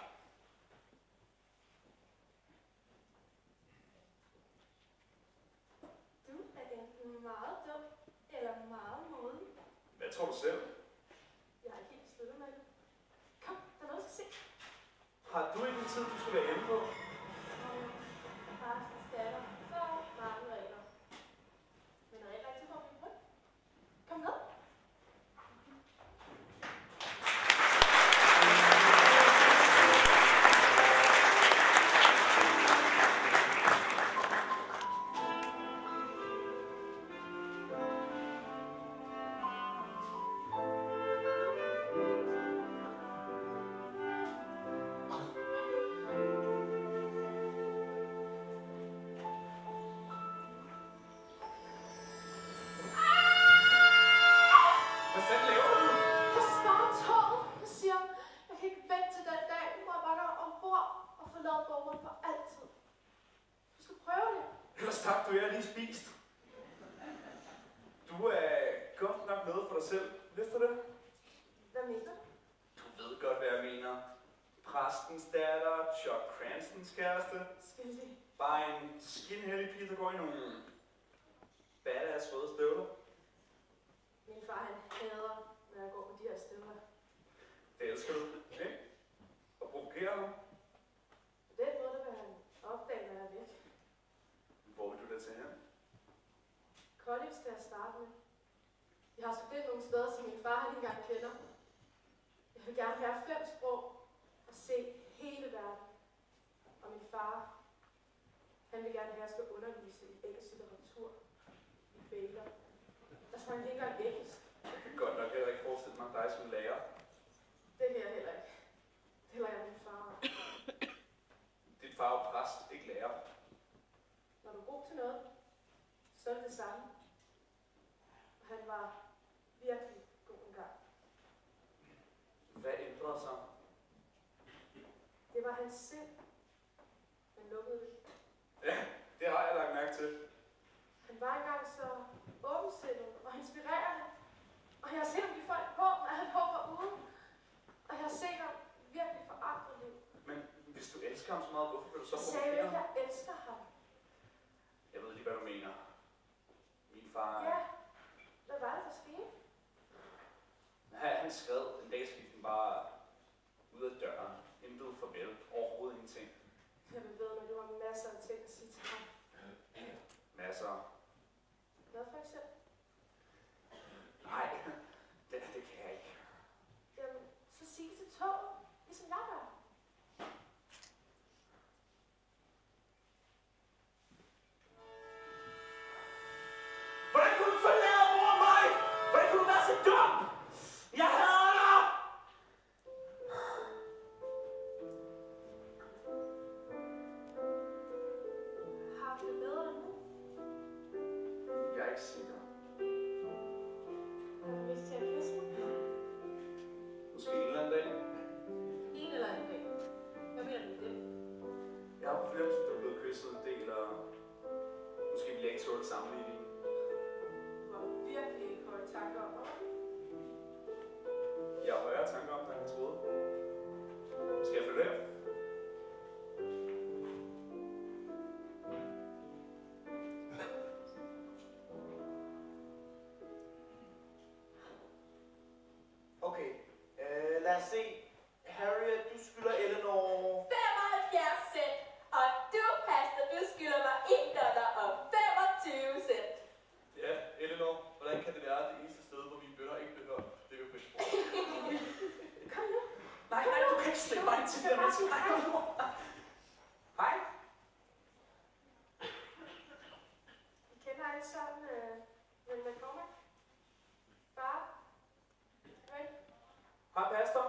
Du er enten meget dum eller meget modig. Hvad tror du selv? Jeg er ikke helt sluttet med det. Kom, der er noget, jeg skal se. Har du ikke en tid, du skal være hjemme på? Præstens datter. Så mange regler. Men er det ikke rigtigt for at blive brudt? Kom med. Hvad fanden laver du? Jeg sparer toget. Jeg siger, jeg kan ikke vente til den dag, hvor jeg bare går ombord og forlader borgeren for altid. Du skal prøve det. Ellers tak, du er lige spist. Du er godt nok noget for dig selv. Vidste du det? Hvad mener du? Du ved godt, hvad jeg mener. Præstens datter, Chuck Cranstons kæreste. Skyldig. Bare en skinhellig pige, der går i nogle badass røde støvler. Min far, han hader, når jeg går med de her støvler. Det elsker du, ikke? Og provokerer ham. På den måde, der vil han opdage, når jeg er væk. Hvor vil du da tage hen? College skal jeg starte med. Jeg har studeret nogle steder, som min far han ikke engang kender. Jeg vil gerne lære 5 sprog og se hele verden. Og min far, han vil gerne have, at jeg skal undervise i engelsk litteratur. I Baylor. Der snakker ikke engang engelsk. Jeg kan godt nok heller ikke forestille mig dig som lærer. Det kan jeg heller ikke. Det heller jeg min far. Dit far er præst, ikke lærer. Når du er god til noget, så er det det samme. Og han var virkelig god engang. Hvad ændrede sig? Det var hans sind. Han lukkede det. Ja, det har jeg lagt mærke til. Han var engang så åbensindet og inspirerende. Og jeg har set ham give folk på, når han hopper ude. Og jeg har set ham virkelig forandre liv. Men hvis du elsker ham så meget, hvorfor vil du så Jeg sagde jo provokere ikke, ham? at jeg elsker ham. Jeg ved lige, hvad du mener. Min far... Ja, hvad var det, der skete? Han skred en dag, så gik den bare ud af døren. Intet farvel. Overhovedet ingenting. Jeg ved, men det var masser af ting at sige til ham. Masser. Hvad for eksempel? Nej, det kan jeg ikke. Jamen, så sig til toget, ligesom jeg gør. ikke sikker. Har du lyst til at kysse mig? Måske en eller anden dag. En eller anden dag. Hvad mener du med det? Jeg har på fornemmelsen, at du er blevet kysset en del, og måske vil jeg ikke tåle sammenligning. Du har virkelig høje tanker om mig. Jeg har højere tanker om dig, end jeg troede. Skal jeg følge af? Okay, lad os se. Harriet, du skylder Eleanor... 75 cent. Og du, Pastor, du skylder mig $1 og 25 cent. Ja, Eleanor, hvordan kan det være det eneste sted, hvor mine bønner ikke bliver hørt? Det er jo på sprog. Kom nu. Nej, du kan ikke slippe mig til det her menneske. Hej. I kender alle sammen, men hvad kommer? Far? Ren? Hej, pastor.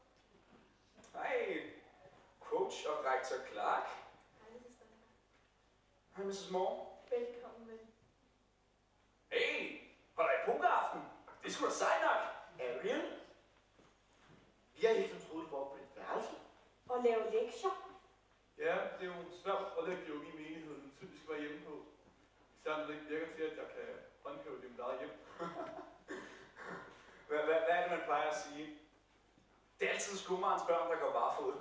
Hej, coach og rektor Clark. Hej, Mrs. Duncan. Hej, Mrs. Moore. Velkommen, ven. Hey, holder I pokeraften? Det er sgu da sejt nok. Ariel? Vi har hele tiden troet, du var på et værelse. Og lave lektier. Ja, det er jo svært at lægge yoga i menigheden, så vi skal være hjemme på. Især når det ikke virker til, at jeg kan håndhæve det i mit eget hjem. Hvad er det, man plejer at sige? Det er altid skomagerens børn, der går barefod.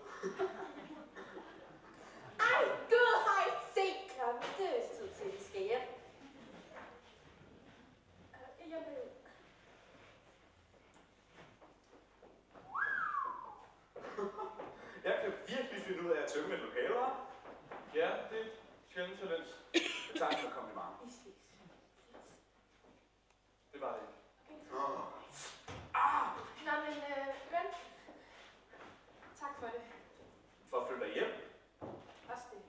Ej, Gud, har I set klokken? Det er vist tid til, at vi skal hjem. Jamen, Jeg kan virkelig finde ud af at tømme et lokale, hva'? Ja, det er et sjældent talent. Tak for kompliment. vi ses. Det var det ikke. Nå, men Ren. Tak for det. For at flytte dig hjem. Også det.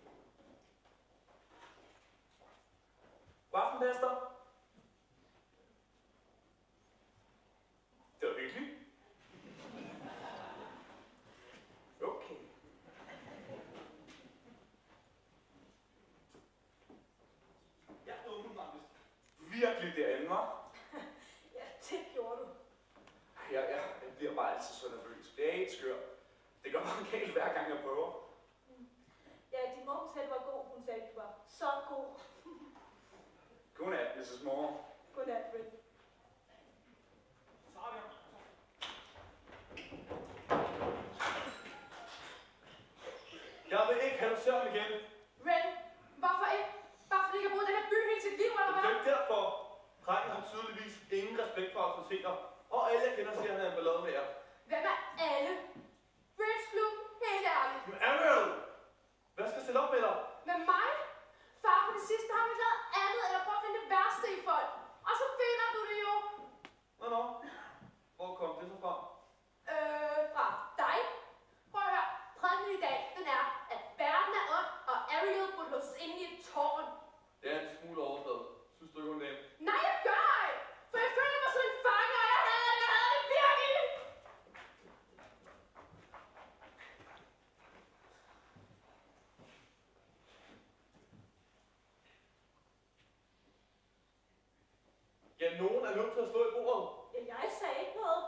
God aften, pastor. Det var hyggeligt. Okay. Jeg er åbenbart. Virkelig derinde, hva'? Ja, det gjorde du. Jeg bliver bare altid så nervøs. Det er helt skør. Det går bare galt hver gang jeg prøver. Ja, din mor sagde, du var god. Hun sagde, du var så god. Godnat, Mrs. Moore. Godnat, Ren. Jeg vil ikke have søvn igen. Ren, hvorfor ikke? Bare fordi jeg har boet i den her by hele sit liv, eller Det er hvad? ikke derfor. Drengen har tydeligvis ingen respekt for autoriteter. Og alle jeg kender siger, at han er en ballade med jer. Hvem er alle? Bridge Club, helt ærligt. Men Ariel! Hvad skal jeg stille op med dig? Med mig? Far, på det sidste har vi lavet andet, eller prøve at finde det værste i folk. Og så finder du det jo. Nå. Hvor kom det så fra? Fra dig. Prøv at høre. Prædiken i dag, den er, at verden er ond, og Ariel burde låses inde i et tårn. Det er en smule overfladet. Synes du ikke, hun er nemt? Nej, jeg gør ej! For jeg føler mig som en fange, og jeg hader det virkelig! Ja, nogen er nødt til at slå i bordet. Ja, jeg sagde ikke noget.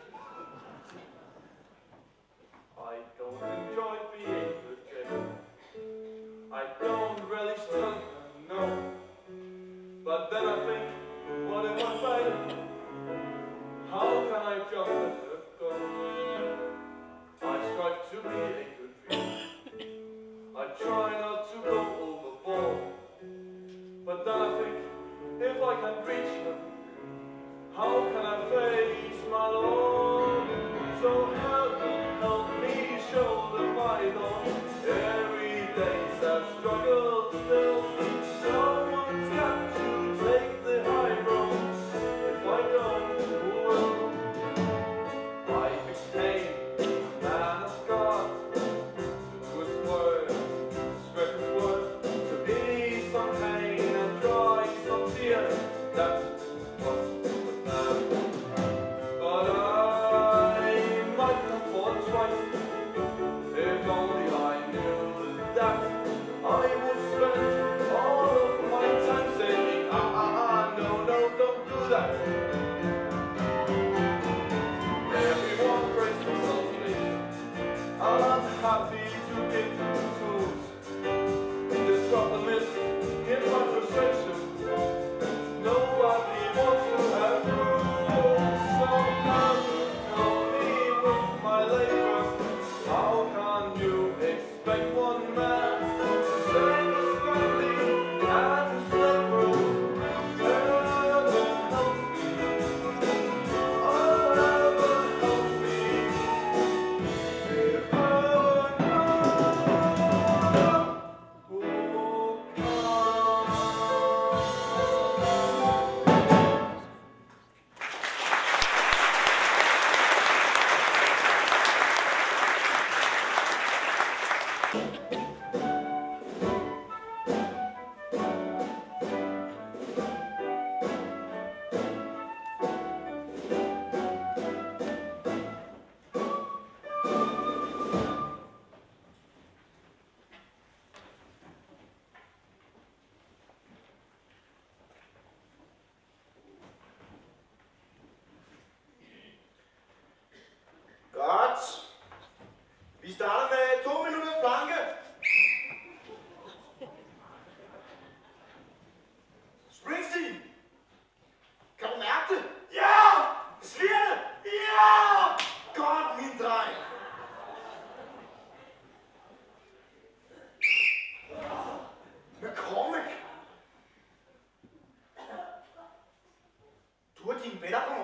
I don't enjoy being the devil. I don't relish tongue, no. But then I think, what if I fail? How can I just let her go? I strive to be a good dream. I try not to go overboard. But then I think, if I can reach her, how can I face my Lord? So help me shoulder my load. Every day's a struggle still. Someone's got to take the high road. If I don't, who will? I became a man of God. To do His word, spread His word. To be some pain and dry some tears. That was the plan. But I might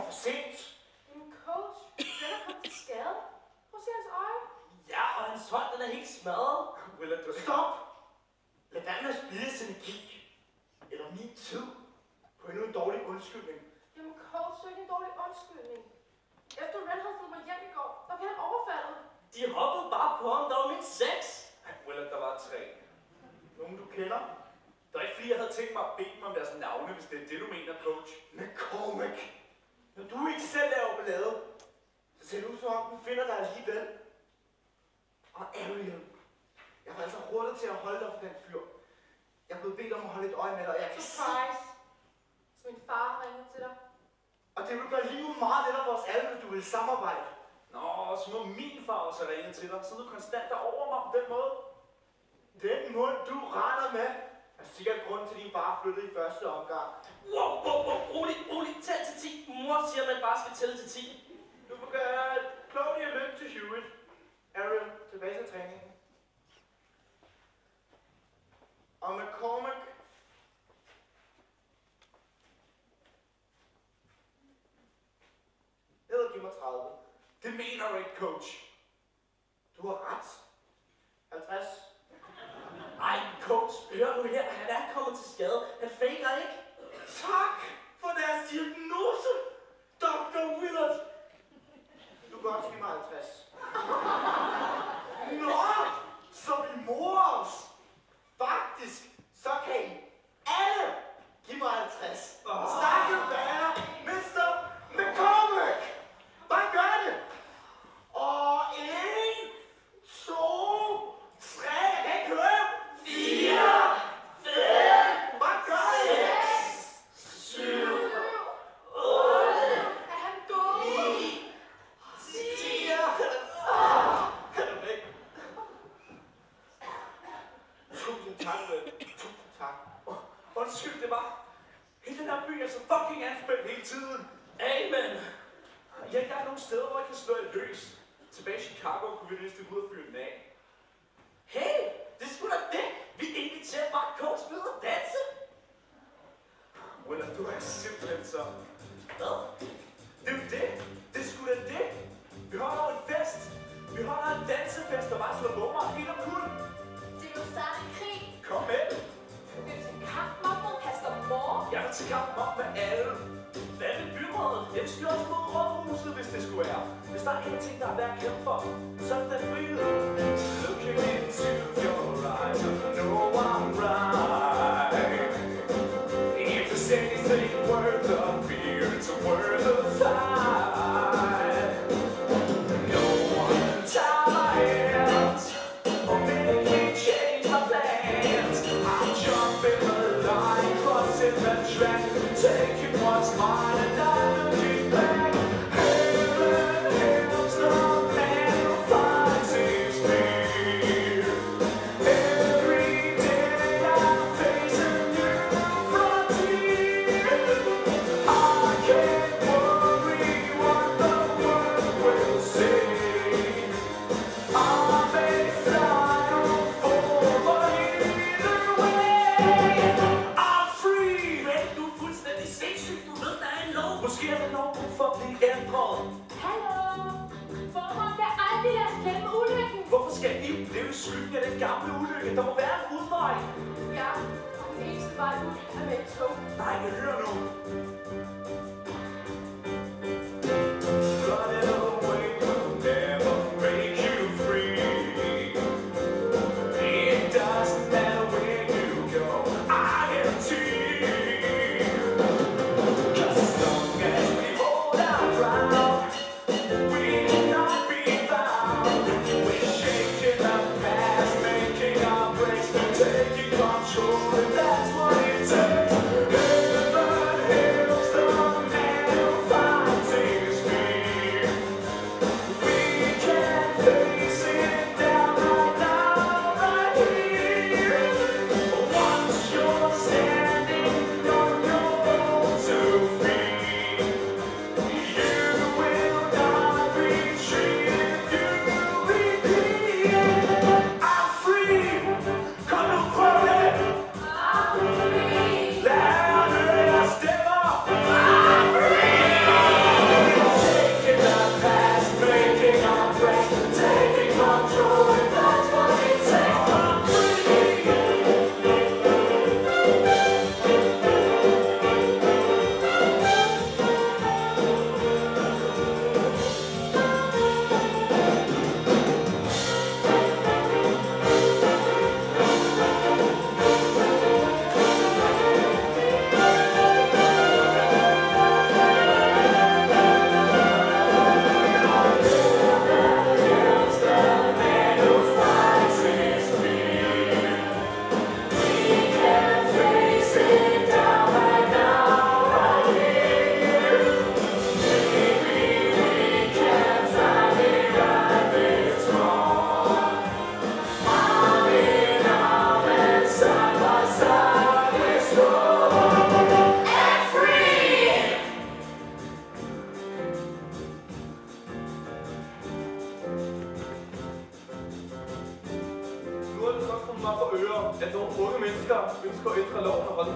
for sent. Jamen coach, den er kommet til skade. Prøv at se hans øje. Ja, og hans hånd, den er helt smadret. Willa, du stop! Lad være med at spille energi. Eller min tid. På endnu en dårlig undskyldning. Jamen coach, det er ikke en dårlig undskyldning. Efter Red havde fået mig hjem i går, der blev han overfaldet. De hoppede bare på ham, der var mindst 6. Willa, der var 3. Nogen du kender? Det var ikke fordi, jeg havde tænkt mig at bede dem om deres navne, hvis det er det, du mener, coach. McCormick! Når du ikke selv laver ballade, så ser det ud som om, den finder dig alligevel. Og Ariel, jeg var altså hurtigt til at holde dig for den fyr. Jeg blev bedt om at holde et øje med dig, og jeg kan Surprise! Så min far ringede til dig. Og det vil gøre livet meget lettere for os alle, hvis du vil samarbejde. Nå, så må min far også have ringet til dig, så du konstant er over mig på den måde. Den mund, du render med, er sikkert grunden til, at din far flyttede i første omgang. Wow, rolig, tæl til 10. Mor siger, at man bare skal tælle til 10. Du må gøre Claudia lykke til Hewitt. Ariel, tilbage til træningen. Og McCormick. Jeg ved, giv mig 30. Det mener du ikke, coach. Du har ret. 50. Ej, coach, hør nu her. Han er kommet til skade. Han faker ikke. Tak for deres diagnose, Dr. Willard. Du kan også give mig 50. Nå, så vi morer os. Faktisk, så kan I alle give mig 50. Stakke være, Mr. McCormick. Bare gør det. Og 1, 2, 3, jeg kan ikke høre. 4, 5, bare gør det. 6, 7, 8, Er han død? 9, 10. Han er væk. Tusind tak, ven. Tusind tak. Undskyld, det var. Hele den her by er så fucking anspændt hele tiden. Amen. Jeg er ikke nogen steder, hvor jeg kan slå et løs. Tilbage i Chicago kunne vi næste ud og fyre den af. Hey, det er sgu da det. Vi inviterer bare coach med at danse. Willa, du er simpelthen så. Hvad? Det er jo det. Det er sgu da det. Vi holder jo en fest. Vi holder en dansefest, der bare slår nummer helt og kul. Det er jo starte en krig. Kom med. Vi vil til kamp mod Pastor Moore. Jeg vil til kampen op med alle. Hvad med byrådet? Jeg vil skyde os mod rådhuset, hvis det skulle være. Hvis der er en ting, der er værd at kæmpe for, så er det den frihed. Looking into your eyes, I know I'm right. If there's anything worth of fear, it's worth a fight. No one can tie my hands or make me change my plans. I'm jumping the line, crossing the track, taking what's mine and not looking back. Heaven helps the man who finds his fear. Every day I face a new frontier. I can't worry what the world will say. I may fly or fall, but either way, I'm free. Men du er fuldstændig sindssyg. Du ved, der er en lov. Måske er der nogen brug for at blive ændret. Hallo. Hvorfor kan aldrig lade os glemme ulykken? Hvorfor skal I blive skylden af den gamle ulykke? Der må være en udvej. Ja, og den eneste vej ud er med et tog. Nej, men hør nu. Running away will never make you free. It doesn't matter where you go, I guarantee. 'Cause as long as we hold our ground, we will not be bound. We're shaking the past, making our breaks, taking control, and that's what it takes. Heaven helps the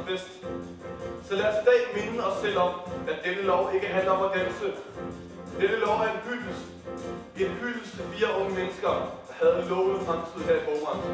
fest. Så lad os i dag minde os selv om, at denne lov ikke handler om at danse. Denne lov er en hyldest. En hyldest til 4 unge mennesker, der havde en lovende fremtid her i Bogbrænsen.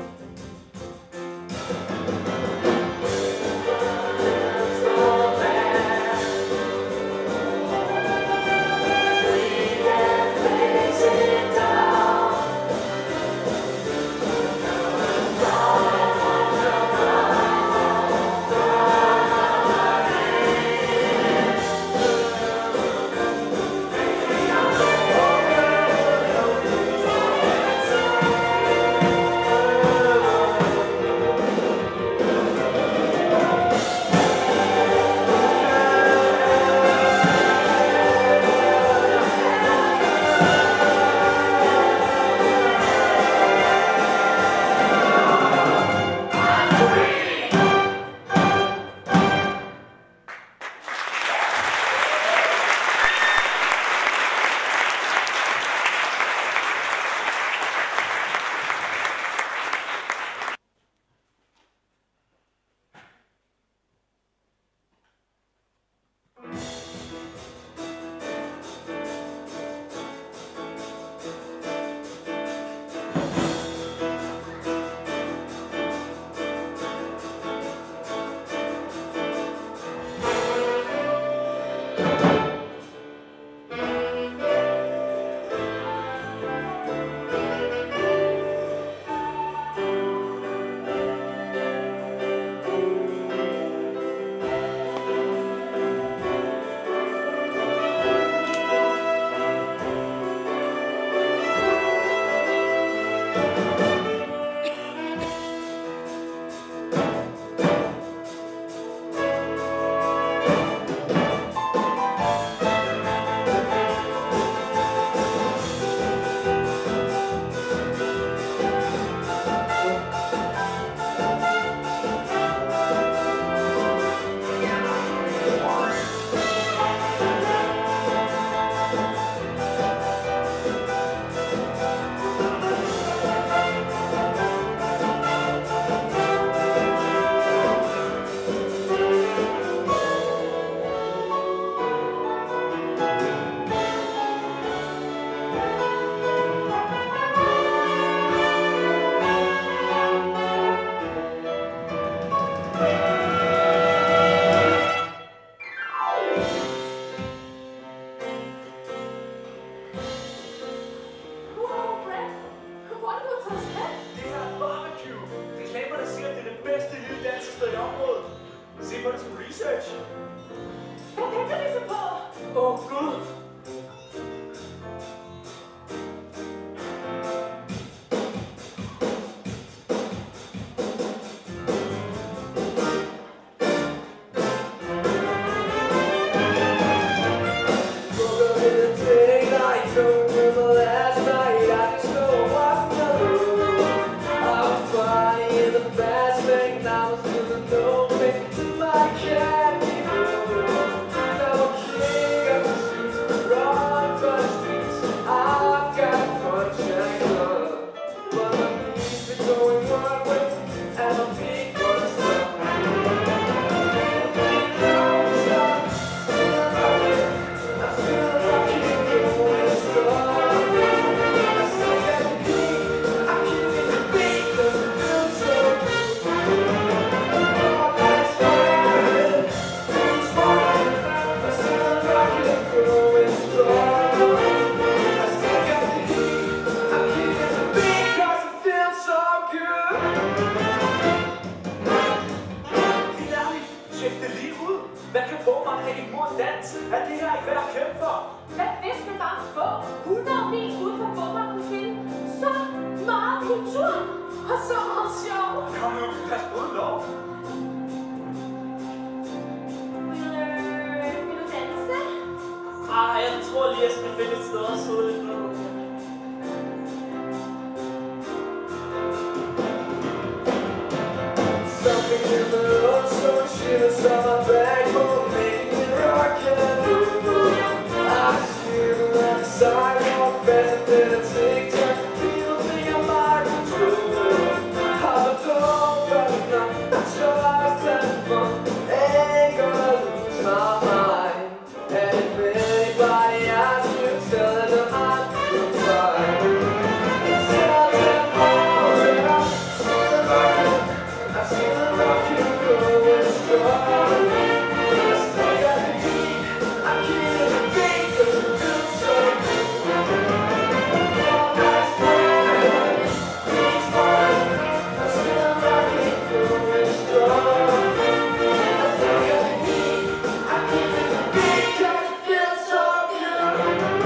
ain't gonna lose my mind. And if anybody asks you, tell them that I'm goodbye. Tell them all that I'm still rocking. I'm still rocking, going strong. I still got the heat, I keep the beat, 'cause it feels so good. All night long, each one, I'm still rocking, going strong. I still got the heat, I keep the beat, 'cause it feels so good.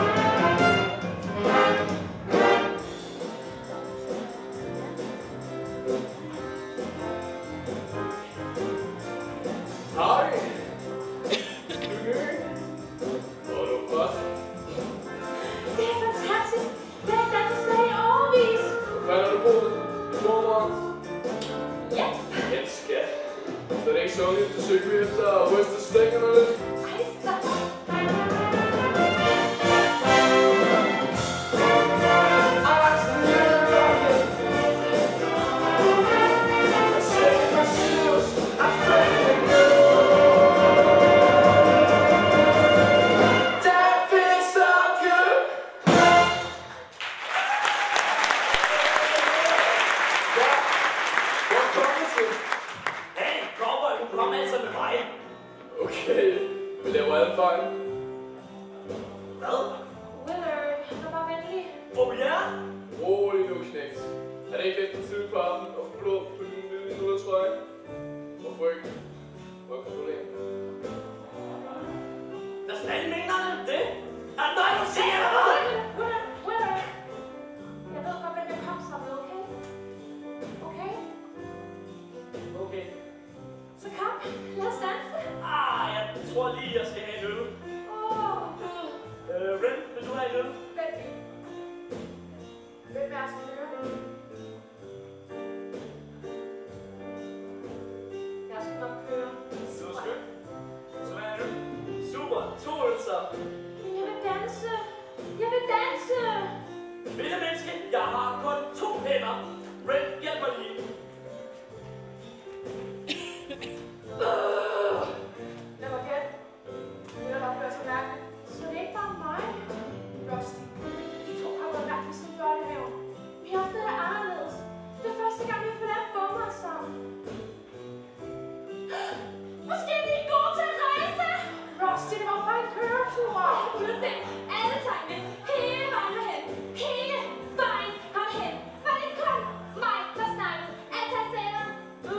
Hej! Hvor er du godt? Det er fantastisk. Det er dansdag i årevis. Hvor fanden har du boet? I Nordmont? Ja. Et skat. Så det er ikke sunget til Søby efter at ryste stængerne lidt? Ej, stop. I'm still rocking. I shake my shoes, I'm ready to go. That feels so good. Hvor kommer du til? Hey, cowboy, du kom altså med mig. Okay, vi laver alle fejl. Hvad? Willard, du var venlig. Oh ja? Rolig nu, knægt. Er det ikke lidt for tidligt på aftenen at få blod på din nye nullertrøje? Hvorfor ikke? Hvor kan du læne? Hvad fanden mener du det? Er der noget, du siger? Willard. Jeg ved godt, hvem jeg kom sammen med, okay? Okay? Okay. Så kom, lad os danse. Jeg tror lige, jeg skal have en øl. Gud. Ren, vil du have en øl? Vent lige. Hvem er som hører? Jeg skal nok køre. Det var skønt. Så hvad er en øl? Super, 2 øl så. Men jeg vil danse. Jeg vil danse. Lille menneske, jeg har kun 2 hænder. Ren, hjælp mig lige. Lad mig gætte. Vil der opføre sig mærkeligt? Så det er ikke bare mig. Rusty. De to har været mærkeligt siden børnehaven. Vi har oplevet det anderledes. Det er første gang, vi har fået lavet bummer sammen. Måske er vi gode til at rejse. Rusty, det var bare en køretur. Uanset alle tankene, hele vejen herhen, hele vejen herhen, var det kun mig, der snakkede. Alt han sagde var,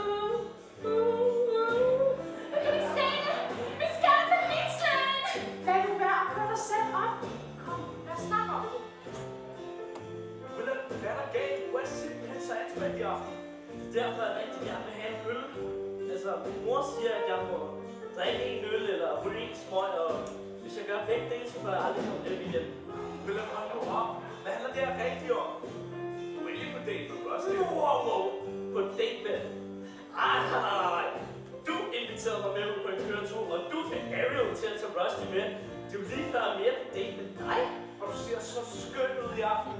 kan vi se det? Vi skal til Island! Lad nu være og køre dig selv op. Kom, lad os snakke om det. Willard, hvad er der galt? Du er simpelthen så anspændt i aften. Derfor er jeg rigtig gerne vil have en øl. Altså, min mor siger, at jeg må drikke en øl eller ryge en smøg, og hvis jeg gør begge dele, så får jeg aldrig komme hjem igen. Willard, hold nu op. Hvad handler det her rigtigt om? Du er ikke på date med Rusty. Wow. På date med... Nej. Du inviterede mig med ud på en køretur, og du fik Ariel til at tage Rusty med. Det er jo lige før mere på date med dig. Og du ser så skøn ud i aften.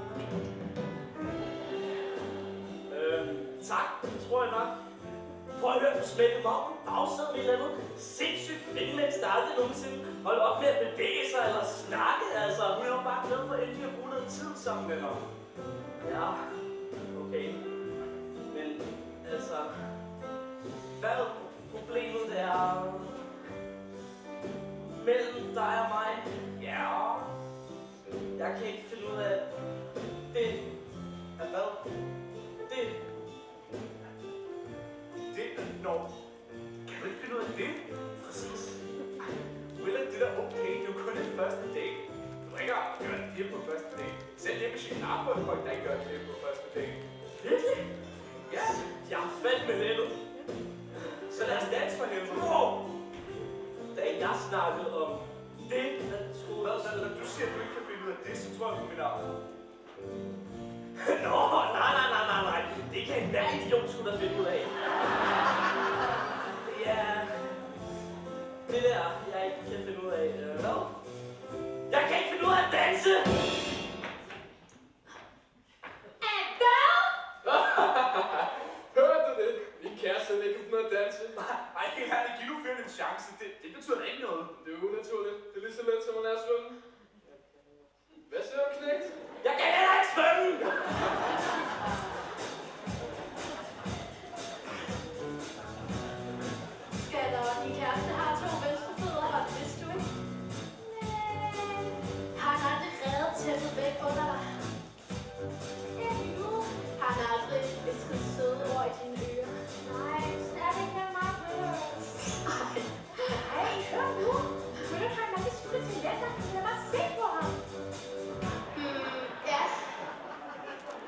Tak, det tror jeg nok. Prøv at høre, du smækkede mig op på bagsædet med et eller andet sindssygt finde, mens der aldrig nogensinde holde op med at bevæge sig eller snakke. Altså, Hun er jo bare glad for endelig at bruge noget tid sammen med dig. ja, okay. Men altså, hvad problemet er mellem dig og mig? Ja, jeg kan ikke finde ud af det. Er hvad? Det. Det er når. Kan du ikke finde ud af det? Præcis. Willard, det er da okay. Det er jo kun et første date. Du må ikke gøre det på første date. Selv hjemme i Chicago er folk, der ikke gør det på første date. Virkelig? Ja. Jeg er fandme lettet. Så lad os danse for helvede. Wow! Da jeg snakkede om det, jeg troede... Når du siger, at du ikke kan finde ud af det, så tror jeg på mit arm. Nå, nej. Det kan enhver idiot skulle da finde ud af. Ja, det der, jeg ikke kan finde ud af. Hvad? Jeg kan ikke finde ud af at danse! Hørte du det? Min kæreste ikke kan finde ud af at danse. Ej, helt ærligt, giv nu fyren en chance. Det betyder da ikke noget. Det er unaturligt. Det er lige så let som at lære at svømme. Hvad siger du, knægt? Jeg kan heller ikke svømme! Skatter, din kæreste har 2 venstre fødder, og det vidste du ikke? Nej. Har han aldrig reddet tæppet væk under dig? Har han aldrig visket søde ord i dine ører? Nej, sådan er det ikke med mig, Nej, hør nu. Vil du have en masse skudde talenter? Lad bare se på ham. Ja.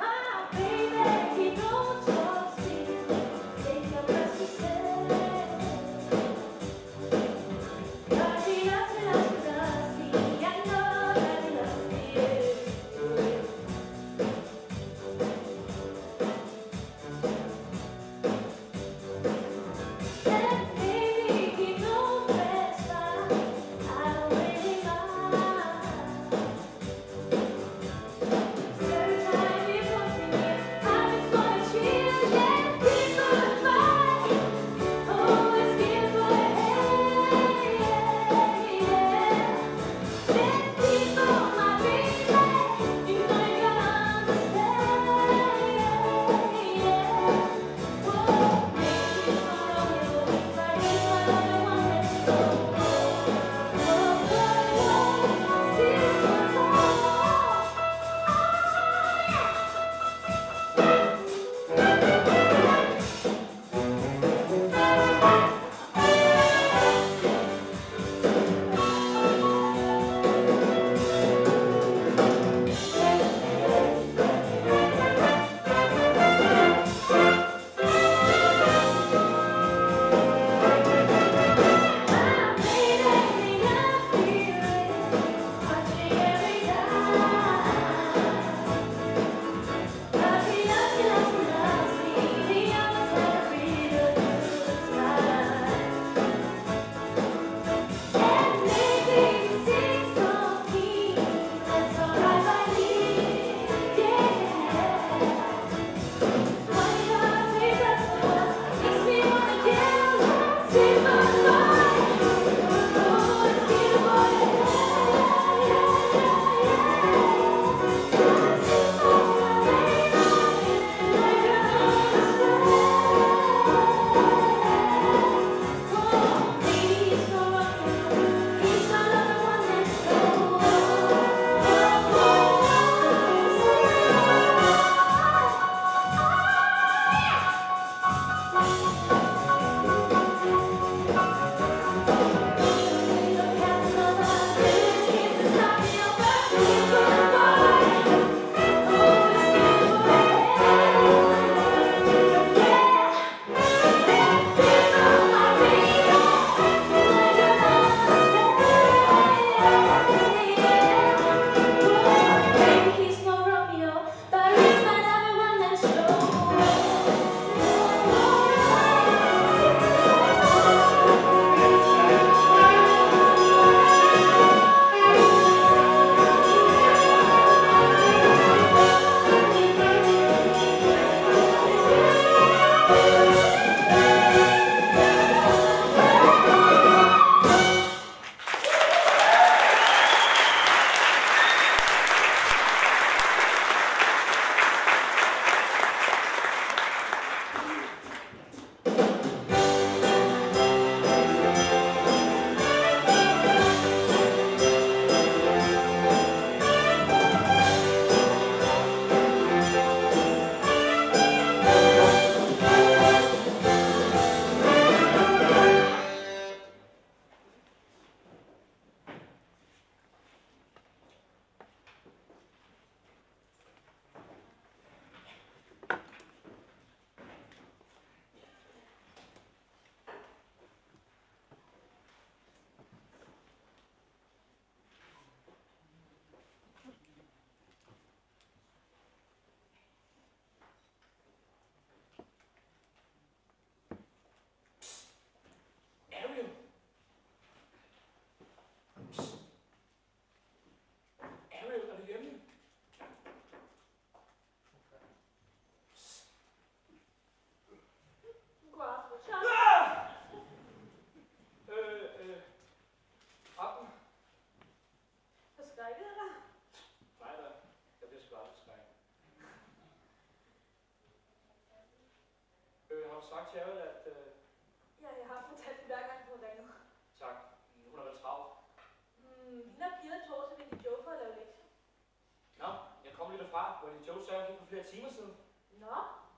sagt til Ariel, at... Ja, jeg har fortalt hende hver gang, hun har ringet. Tak. Hun har været travlt. Hende og Pia tog til Wendy Joe for at lave lektier. Nå, jeg kom lige derfra. Wendy Joe sagde, hun gik for flere timer siden. Nå,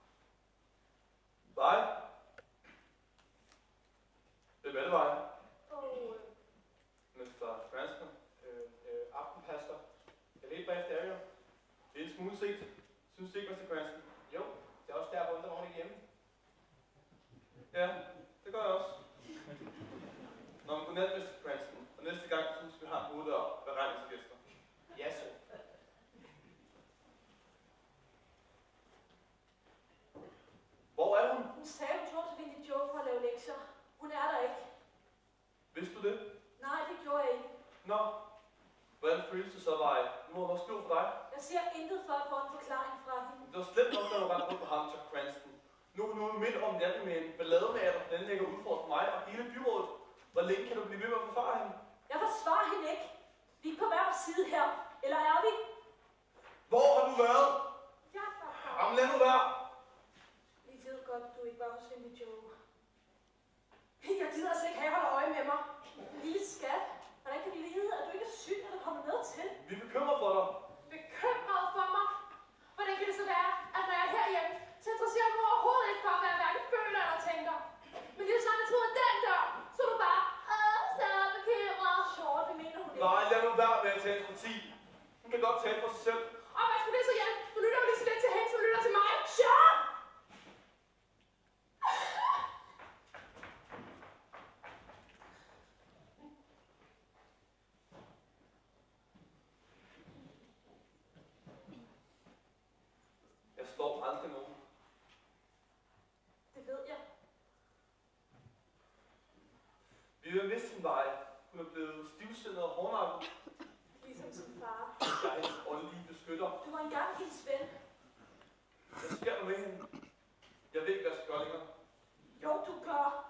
Vej. Hvem er det, Vej? og Mr. Cranston. Aftenpastor. Jeg ved bare efter Ariel. Det er en smule set. Synes du ikke, Mr. Cranston? Jo, det er også der, hvor hun ikke hjemme. Ja, det gør jeg også. Nå, men godnat, Mr. Cranston. Og næste gang, synes vi har hovedet og beregningsgæster. Ja, så. Hvor er hun? hun sagde, hun tog til Wendy Joe for at lave lektier. Hun er der ikke. Vidste du det? Nej, det gjorde jeg ikke. Nå. Hvordan føles det så, Vej? Nu må jeg også skrive for dig. Jeg ser intet for at få en forklaring fra hende. Det var slemt nok, da du rendte rundt på ham, Jack Cranston. Nu er du midt om natten med en ballademager, der planlægger udfordre mig og hele byrådet. Hvor længe kan du blive ved med at forsvare hende? Jeg forsvarer hende ikke. Vi er på hver side her. Eller er vi? Hvor har du været? Jeg er faktisk. Jamen lad nu være. Vi ved godt, du ikke var hos Wendy Joe. Jeg gider altså ikke have holder øje med mig. Lille skat. Hvordan kan vi vide, at du ikke er syg eller kommet med til? Vi er bekymret for dig. Bekymret for mig? Hvordan kan det så være, at når jeg er herhjemme, så interesserer du mig overhovedet ikke for, hvad jeg hverken føler eller tænker? Men lige så snart jeg tryder den dør, så er du bare, så bekymret. Sjovt, det mener hun ikke. Nej, lad nu være med at tage en parti. Hun kan godt tale for sig selv. Og hvad skal det så hjælpe? Du lytter jo lige så lidt til hende, som du lytter til mig. Shut up! Jeg slår aldrig nogen. Det ved jeg. Vi vil miste sin Vej. Hun er blevet stivsindet og hårdnakket. Ligesom sin far. Jeg er hendes åndelige beskytter. Du var engang hendes ven. Hvad sker der med hende? Jeg ved ikke, hvad jeg skal gøre længere. Jo, du gør.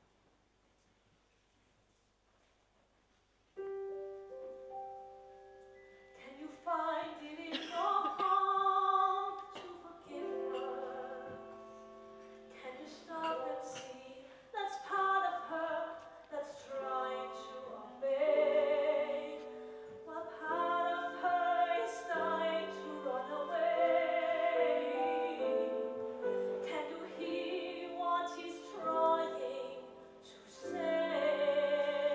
Can you find it in your heart to forgive her? Can you stop and see that's part of her that's trying to obey? While part of her is dying to run away. Can you hear what he's trying to say?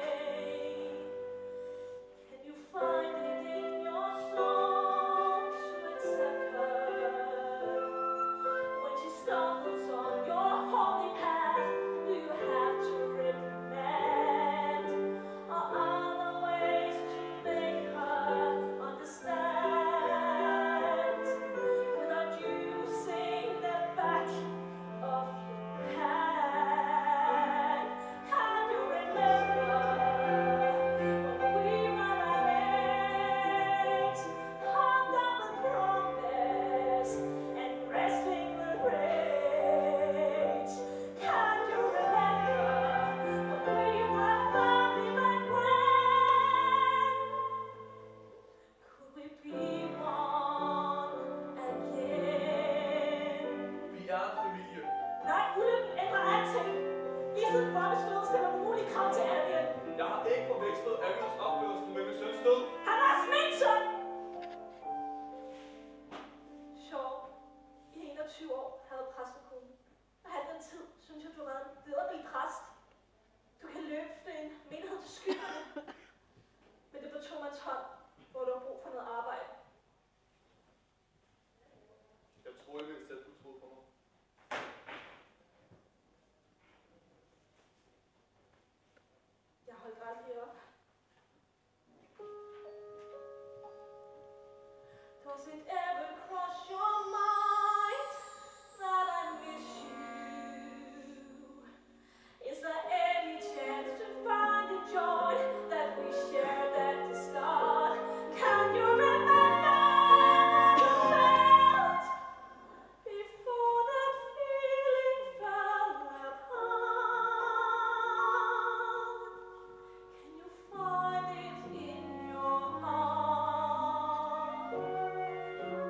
Can you find it in your soul to accept her? When she stumbles on your holy path, do you have to repent? Or are there ways to make her understand? Without using the back of your hand, can you remember when we were that age? Hung down with promise and wrestling with rage. Can you remember when we were family back when? Could we be one again? Vi er en familie. Nej, ulykken ændrer alting. Ligesom Bobby stod stiller mulige krav til Ariel. Jeg har ikke forvekslet Ariels opførsel med min søns død. Han er også min søn! Sjov. I 21 år havde præstekonen. Og halv den tid, synes jeg, du har været en vidderlig præst. Du kan løfte en menighed til skyerne. Men det er på 2 mands hånd, hvor du har brug for noget arbejde. Jeg tror ikke, at du troede på mig. Jeg holdt aldrig op. Does it ever cross your mind that I miss you? Is there any chance to find the joy that we shared at the start? Can you remember what you felt before that feeling fell apart? Can you find it in your heart?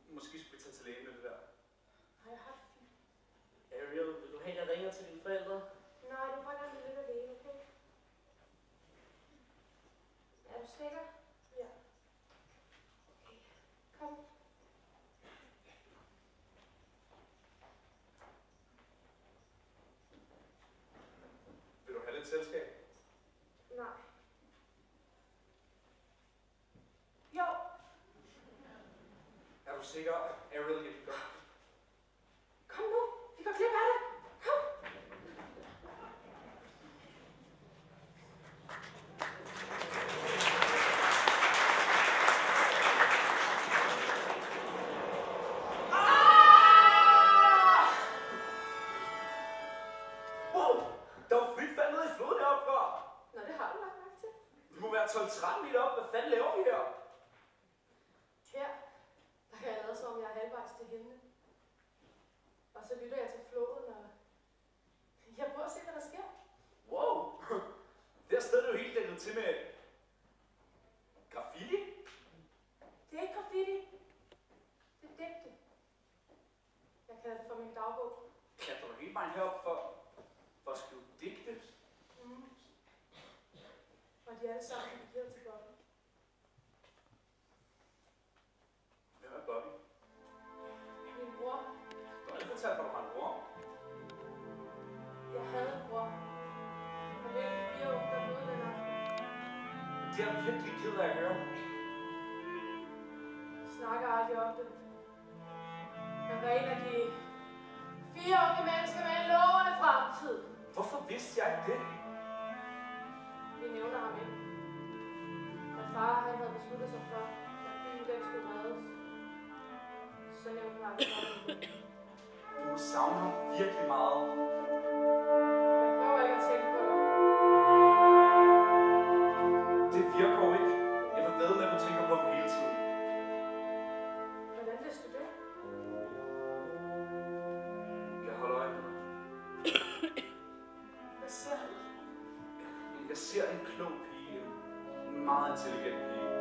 Måske skulle vi tage til lægen med det der. Har jeg haft fint? Ariel, vil du have, jeg ringer til dine forældre? Nej, du må gerne lidt alene, okay? Er du sikker? Ja. Okay. Kom. Vil du have lidt selskab? Nej. Jo. Er du sikker, Ariel, jeg kan godt? Kom nu. Vi går glip af det. Kom. Wow, der var frit fald ned i floden heroppe før. Nå, det har du lagt mærke til. Vi må være 12-13 meter op. Hvad fanden laver vi her? Her, der kan jeg lade som om jeg er halvvejs til himlen. Og så lytter jeg til floden, og jeg prøver at se, hvad der sker. Wow, det her sted er jo helt dækket til med graffiti. Det er ikke graffiti. Det er digte. Jeg kalder det for min dagbog. Klatrer du hele vejen herop for at skrive digte? Mm. Og de er alle sammen givet til Bobby. Hvem er Bobby? Min bror. Du har aldrig fortalt mig, du har en bror. Jeg havde en bror. Han var en af de 4 unge, der boede den aften. Det er jeg virkelig ked af at høre. Jeg snakker aldrig om det. Han var en af de 4 unge mennesker med en lovende fremtid. Hvorfor vidste jeg ikke det? Vi nævner ham ikke. Da far han havde besluttet sig for, at byen den skulle reddes, så nævnte han det. Du må savne ham virkelig meget. Jeg prøver ikke at tænke på det. Det virker jo ikke. Jeg vil ved med, at du tænker på ham hele tiden. Hvordan vidste du det? Jeg holder øje med dig. Hvad ser du? Jeg ser en klog pige. En meget intelligent pige.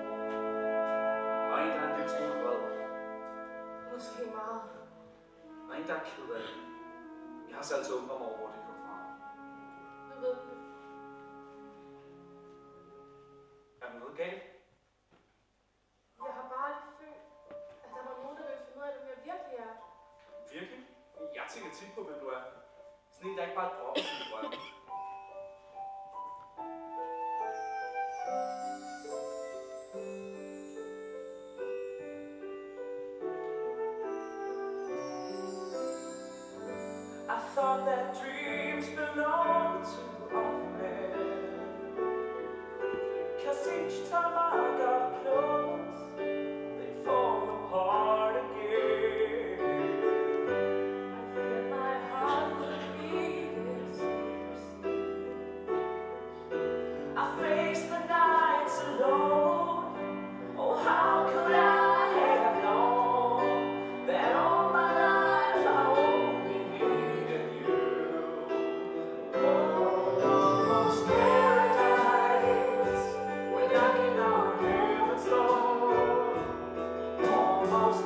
Og en, der er en lille smule vred. Måske meget. Og en, der er ked af det. Jeg har så altid undret mig over, hvor det kom fra. Nu ved du det. Er der noget galt? Jeg har bare aldrig følt, at der var nogen, der ville finde ud af, hvem jeg virkelig er. Virkelig? Jeg tænker tit på, hvem du er. Sådan en, der ikke bare dropper sin drøm. I thought that dreams belonged to other men. 'Cause each time I got close, they fall apart again. I feared my heart would beat its I faced the nights alone. Oh, how could I have known that all my life I only needed you? Almost paradise, we're knocking on heaven's door. Almost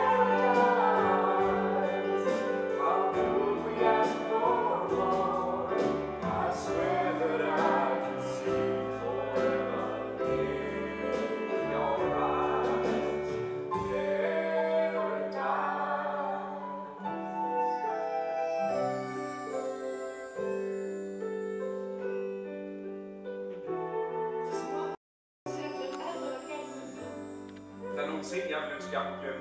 paradise, how could we ask for more? I swear that I can see forever in your eyes. Paradise. Der er nogle ting, jeg vil ønske, jeg kunne glemme.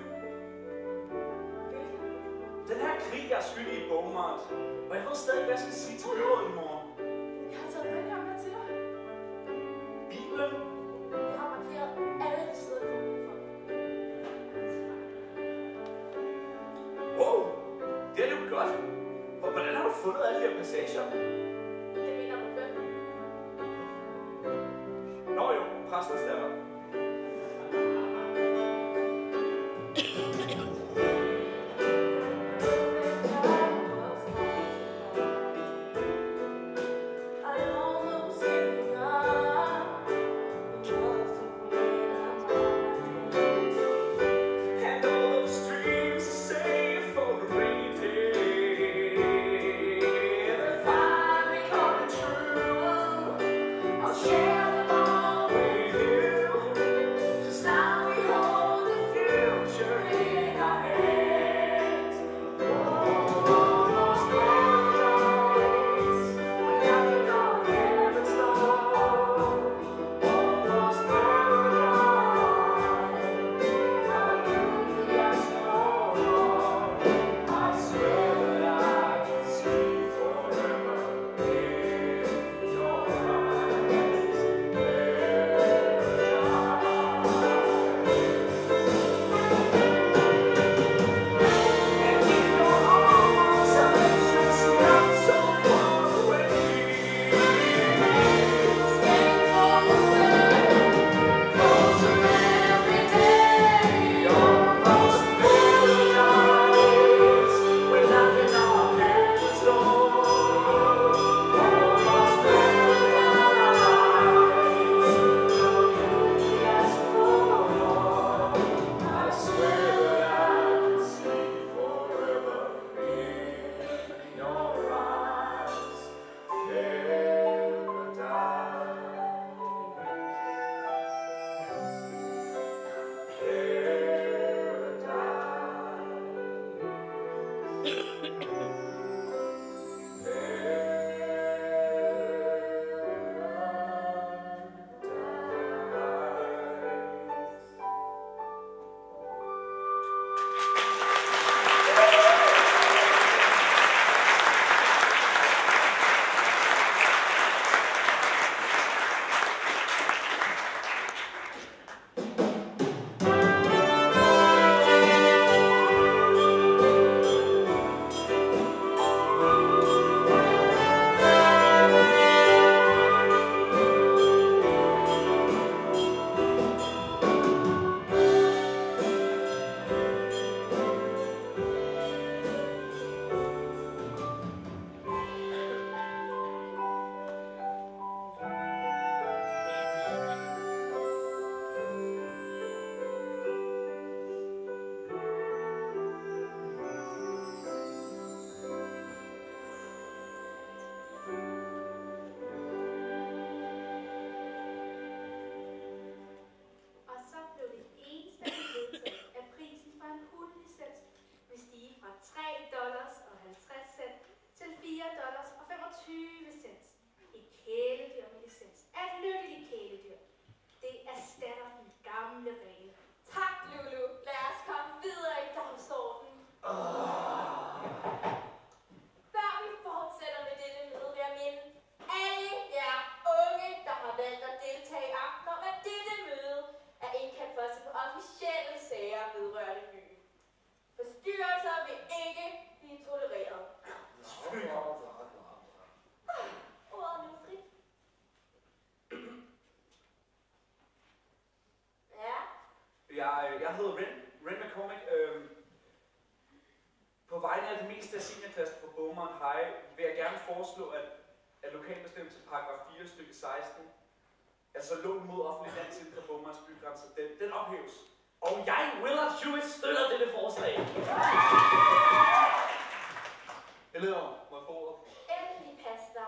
Den her krig, jeg er skyldig i Beaumont, og jeg ved stadig, hvad jeg skal sige til byrådet i morgen. Jeg har taget den her med til dig. Bibelen? Jeg har markeret alle de steder, du får for. Wow, det er jo godt. Hvordan har du fundet alle de her passager? Det mener du vel? Nå jo, præstens datter. And all those Jeg hedder Ren McCormick. På vegne af det meste af seniorklassen fra Beaumont High vil jeg gerne foreslå, at lokalbestemmelse paragraf 4 stykke 16, altså loven mod offentlig dans inden for Beaumonts bygrænser, den ophæves. Og jeg, Willard Hewitt, støtter dette forslag. Elever, må jeg få ordet? Endelig, pastor.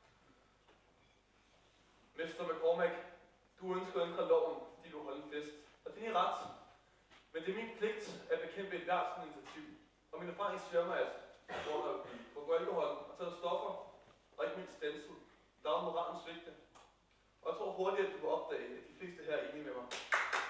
Mester McCormack, du ønsker at ændre loven, fordi du holder en fest. Og det er din ret. Men det er min pligt at bekæmpe et hvert sådan initiativ. Og min erfaring siger mig, at få alkohol og taget stoffer, og ikke mindst danset, der er moralen svigte. Og jeg tror hurtigt, at du vil opdage, at de fleste her er enige med mig.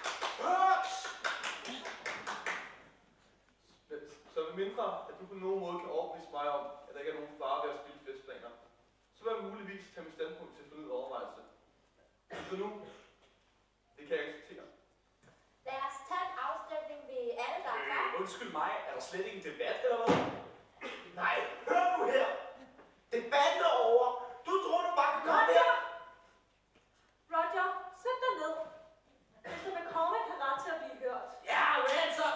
Så med mindre, at du på nogen måde kan overbevise mig om, at der ikke er nogen fare ved at spille festplaner, så vil jeg muligvis tage mit standpunkt til fornyet overvejelse. Så nu, det kan jeg acceptere. Lad os tage en afstemning ved alle, der er klar. Undskyld mig, er der slet ikke en debat, eller hvad? Nej, hør nu her. Debatten er over. Du tror, du bare kan komme her. Roger, sæt dig ned. Mr. McCormick har ret til at blive hørt. Ja, Ren, så.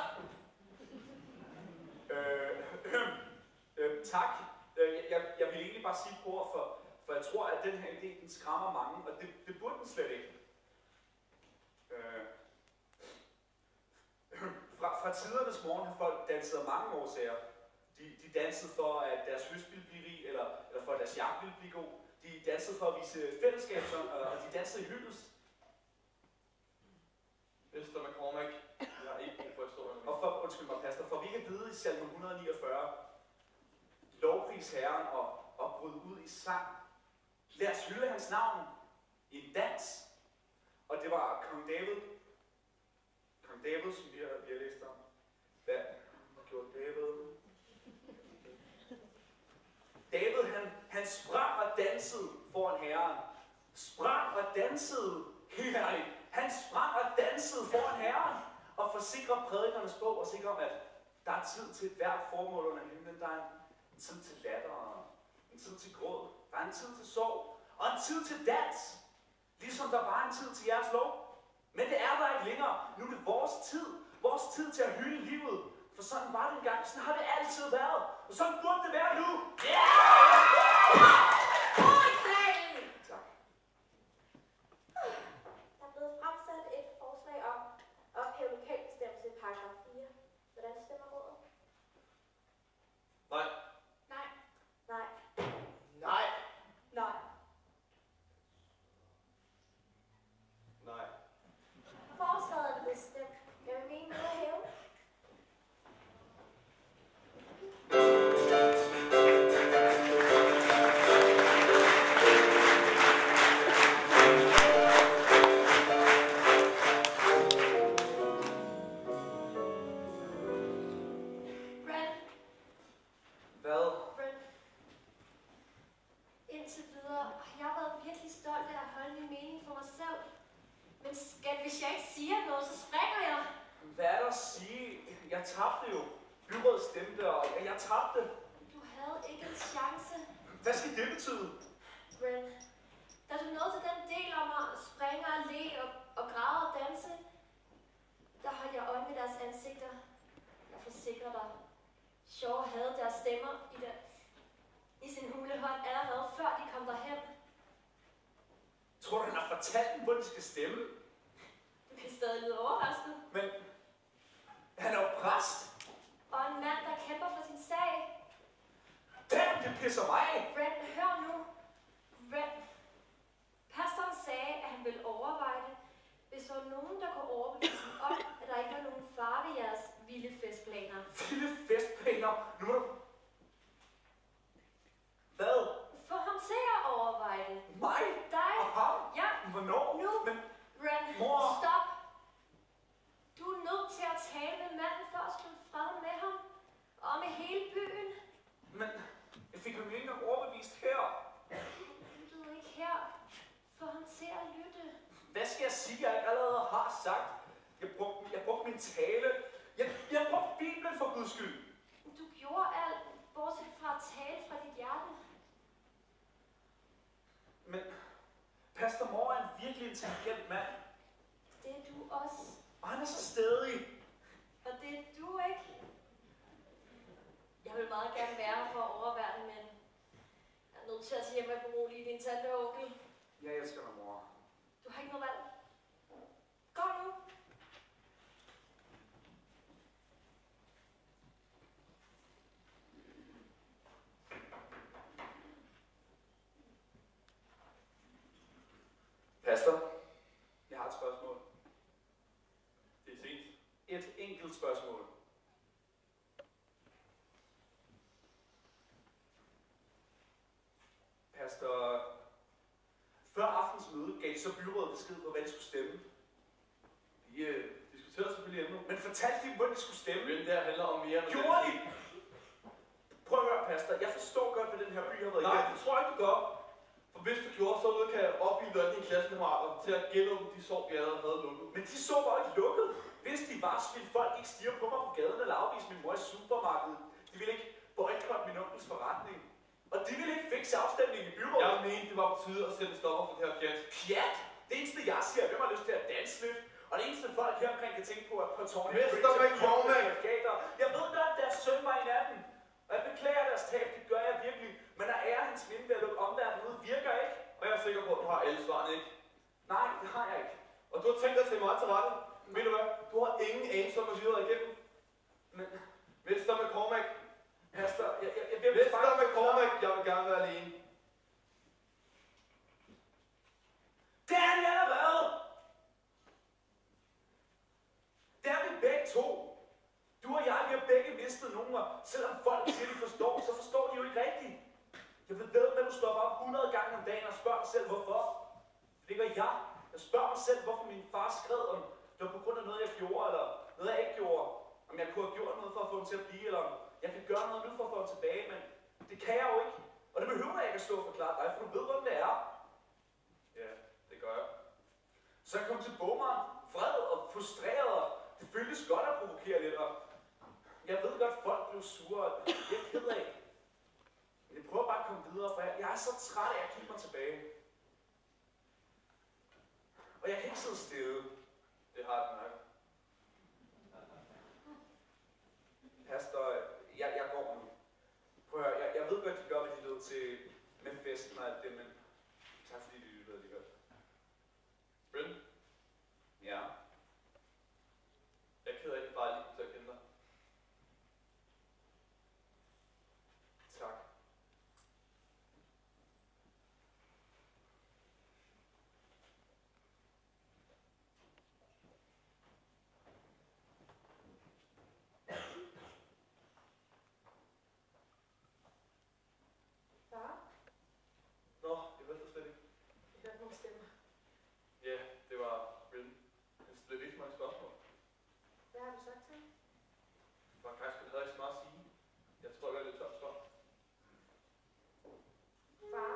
Tak. Jeg vil egentlig bare sige på ord, for jeg tror, at den her idé, den skræmmer mange, og det burde den slet ikke. Fra tidernes morgen har folk danset af mange årsager. De dansede for, at deres høst ville blive rig, eller for, at deres jagt ville blive god. De dansede for at vise fællesskab, og de dansede i hyldest. Mester McCormack, jeg har ikke brug for historien. Og for, undskyld mig, pastor, for vi kan vide i salme 149, lovpris Herren og bryde ud i sang. Lad os hylde hans navn i en dans. Og det var kong David, som vi har læst om. Hvad gjorde David? David, han sprang og dansede foran Herren. Sprang og dansede, herligt. Han sprang og dansede foran Herren. Og forsikrer prædikernes bog og sikrer, at der er tid til hvert formål under himlen. Der er en tid til latter og en tid til gråd. Der er en tid til sorg og en tid til dans. Ligesom der var en tid til jeres lov. Men det er der ikke længere. Nu er det vores tid. Vores tid til at hylde livet. For sådan var det engang. Sådan har det altid været. Og sådan burde det være nu. Tak. Der er blevet fremsat et forslag om at ophæve lokalbestemmelse i paragraf 4. Hvordan stemmer rådet? Nej. Nej. Nej. Nej. Nej. Nej. Forslaget er blevet stemt. Jeg vil mene noget at hæve. Indtil videre, jeg har været virkelig stolt af at holde min mening for mig selv. Men skat, hvis jeg ikke siger noget, så springer jeg. Hvad er der at sige? Jeg tabte jo. Byrådet stemte, og jeg tabte. Du havde ikke en chance. Hvad skal det betyde? Bren, da du nåede til den del om at springe og le og græde og danse, der holdt jeg øje med deres ansigter. Jeg forsikrer dig. Shaw havde deres stemmer i sin hulehånd allerede før de kom derhen. Tror du, han har fortalt dem, hvor de skal stemme? Du kan stadig lyde overrasket. Men han er jo præst. Og en mand, der kæmper for sin sag. Damn, det pisser mig af. Brent, hør nu. Brent. Pastoren sagde, at han ville overveje det, hvis der var nogen, der kunne overbevise ham om, at der ikke var nogen fare ved jeres vilde festplaner. Vilde festplaner? Nu må du... Hvad? Få ham til at overveje det. Mig? Dig? Og ham? Ja. Hvornår? Nu. Men... Brent, Mor. stop. Du er nødt til at tale med manden for at slutte fred med ham. Og med hele byen. Men jeg fik ham ikke engang overbevist her. Han lyttede ikke her. Få ham til at lytte. Hvad skal jeg sige, jeg ikke allerede har sagt? Jeg brugte min tale. Jeg brugte Bibelen for Guds skyld. Du gjorde alt, bortset fra at tale fra dit hjerte. Men Pastor Moore er en virkelig intelligent mand. Det er du også. Og han er så stædig. Og det er du ikke. Jeg vil meget gerne være her for at overvære det, men jeg er nødt til at tage hjem og berolige din tante og onkel. Jeg elsker dig, mor. Du har ikke noget valg. Gå nu. Pastor, jeg har et spørgsmål. Det er sent. Et enkelt spørgsmål. Pastor, før aftens møde gav så byrådet besked på, hvad de skulle stemme. Vi diskuterede selvfølgelig emnet. Men fortalte de, hvor de skulle stemme? Men det her handler om mere end Gjorde de? Prøv at høre, Pastor. Jeg forstår godt, hvad den her by har været Nej, igennem. det tror jeg ikke, du gør. For hvis du gjorde, så kan jeg opbilde alle dine klassekammerater til at genåbne de sår, jeg allerede havde lukket. Men de så bare ikke lukket. Hvis de var, så ville folk ikke stirre på mig på gaden eller afvise min mor i supermarkedet. De ville ikke boykotte min onkels forretning. Og de ville ikke fikse afstemningen i byrådet. Jeg mente, det var på tide at sætte stopper for det her pjat. Pjat! Det eneste, jeg siger, hvem har lyst til at danse lidt? Og det eneste, folk her omkring kan tænke på, at på tårnet... Mester McCormack! Jeg ved godt, at deres søn var i natten. Og jeg beklager deres tab, det gør jeg virkelig. Men at ære hans minde ved at lukke omverdenen ud, virker ikke. Og jeg er sikker på, at du har alle svarene, ikke? Nej, det har jeg ikke. Og du har tænkt dig til meget til rette. Ved du hvad? Du har ingen anelse om, hvad vi har været igennem. Men... Mester McCormack! Pastor, jeg vil Mester McCormack, jeg vil gerne være alene. Daniel, hvad? Det er vi begge to. Du og jeg, vi har begge mistet nogen, og selvom folk siger, de forstår, så forstår de jo ikke rigtigt. Jeg vil ved, at du stopper op 100 gange om dagen og spørger dig selv, hvorfor. Det gør jeg. Jeg spørger mig selv, hvorfor min far skred, om det var på grund af noget, jeg gjorde, eller noget, jeg ikke gjorde. Om jeg kunne have gjort noget for at få ham til at blive, eller om jeg kan gøre noget nu for at få ham tilbage, men det kan jeg jo ikke. Og det behøver jeg ikke at stå og forklare dig, for du ved, hvem det er. Ja, det gør jeg. Så jeg kom til Bogmaren, vred og frustreret, og det føltes godt at provokere lidt, og jeg ved godt, folk blev sure, og det er jeg ked af. Men jeg prøver bare at komme videre, for jeg er så træt af at kigge mig tilbage. Og jeg kan ikke sidde stille. Det har jeg nok. Pastor, jeg går nu. Prøv at høre, jeg ved godt, de gør, hvad de lød til med festen og alt det, men tak fordi de lyttede alligevel. Bryn, Ja. jeg er ked af, at jeg bare lige til at kende dig. Tak. Far, Nå, jeg hørte dig slet ikke. jeg hørte nogle stemmer. Ja, det var Bryn. Han stillede ikke så mange spørgsmål. Hvad har du sagt til ham? Var faktisk, det havde ikke så meget at sige. Jeg tror, jeg var lidt tørt svar. Far,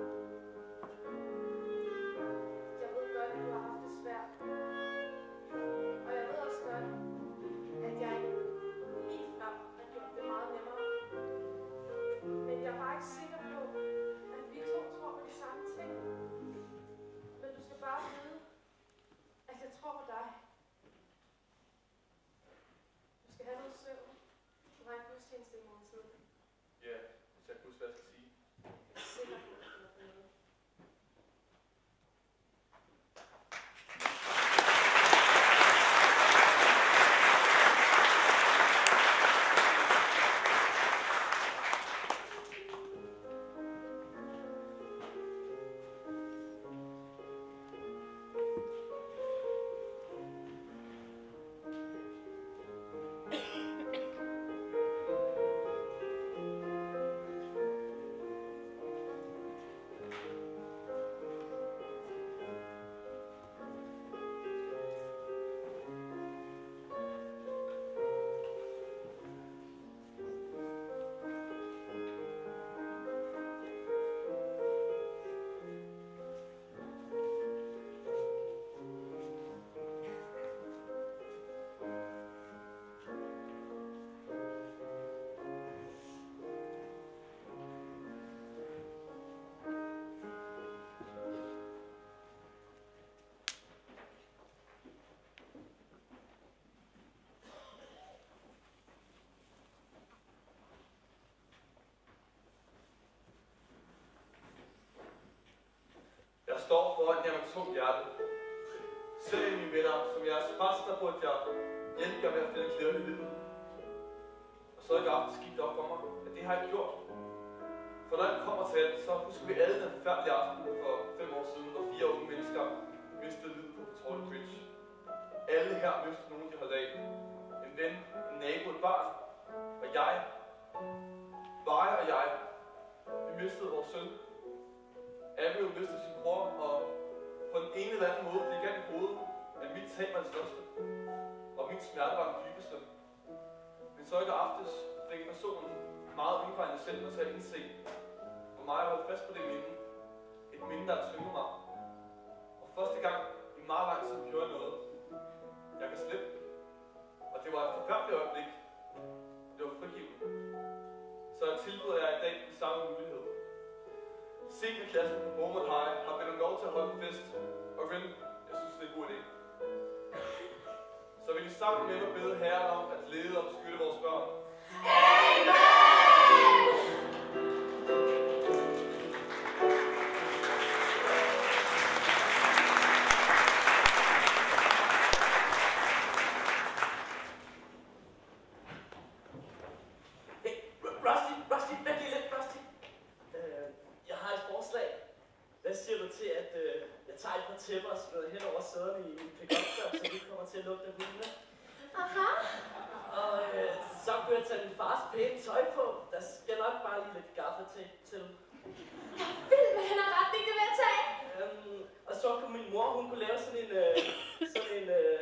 jeg ved godt, at du har haft det svært. Og jeg ved også godt, at jeg ikke ligefrem har gjort det meget nemmere. Men jeg er bare ikke sikker på, at vi to tror på de samme ting. Men du skal bare vide, at jeg tror på dig. Du skal have noget søvn. Du har en gudstjeneste i morgen tid. Ja, hvis jeg kan huske, hvad jeg skal sige. Jeg er sikker på, at du er bedre. foran jer med et tungt hjerte. Selv mine venner, som jeres præster burde jeg hjælpe jer med at finde glæden i livet. Og så i aften gik det op for mig, at det har jeg gjort. For når jeg kommer til alt, så husker vi alle den forfærdelige aften for 5 år siden, hvor 4 unge mennesker mistede livet på Petroleum Bridge. Alle her mistede nogen, de holdt af. En ven, en nabo, et barn. Og jeg, Vaja og jeg, vi mistede vores søn. Abby mistede sin bror, og på den ene eller anden måde fik jeg i hovedet, at mit tab var det største. Og min smerte var den dybeste. Men så i går aftes fik personen meget yngre end jeg selv til at indse, hvor meget jeg holdt fast på det minde. Et minde, der tyngede mig. Og første gang i meget lang tid gjorde jeg noget. Jeg kan slippe. Og det var et forfærdeligt øjeblik. Det var frigivende. Så jeg tilbyder jer i dag den samme mulighed. Seniorklassen på Beaumont High har bedt om lov til at holde en fest. Og Ren, jeg synes, det er en god idé. Så vil I sammen med mig bede Herren om at lede og beskytte vores børn. Rusty, vent lige lidt, Rusty. Jeg har et forslag. Hvad siger du til, at jeg tager et par tæpper og smider hen over sæderne i min pick-up-shop, så det kommer til at lugte af hunde? Aha. Og så kunne jeg tage min fars pæne tøj på. Der skal nok bare lige lidt gaffatape til. Vildt, hvad han har retning det vil jeg tage. Og så kunne min mor, hun kunne lave sådan en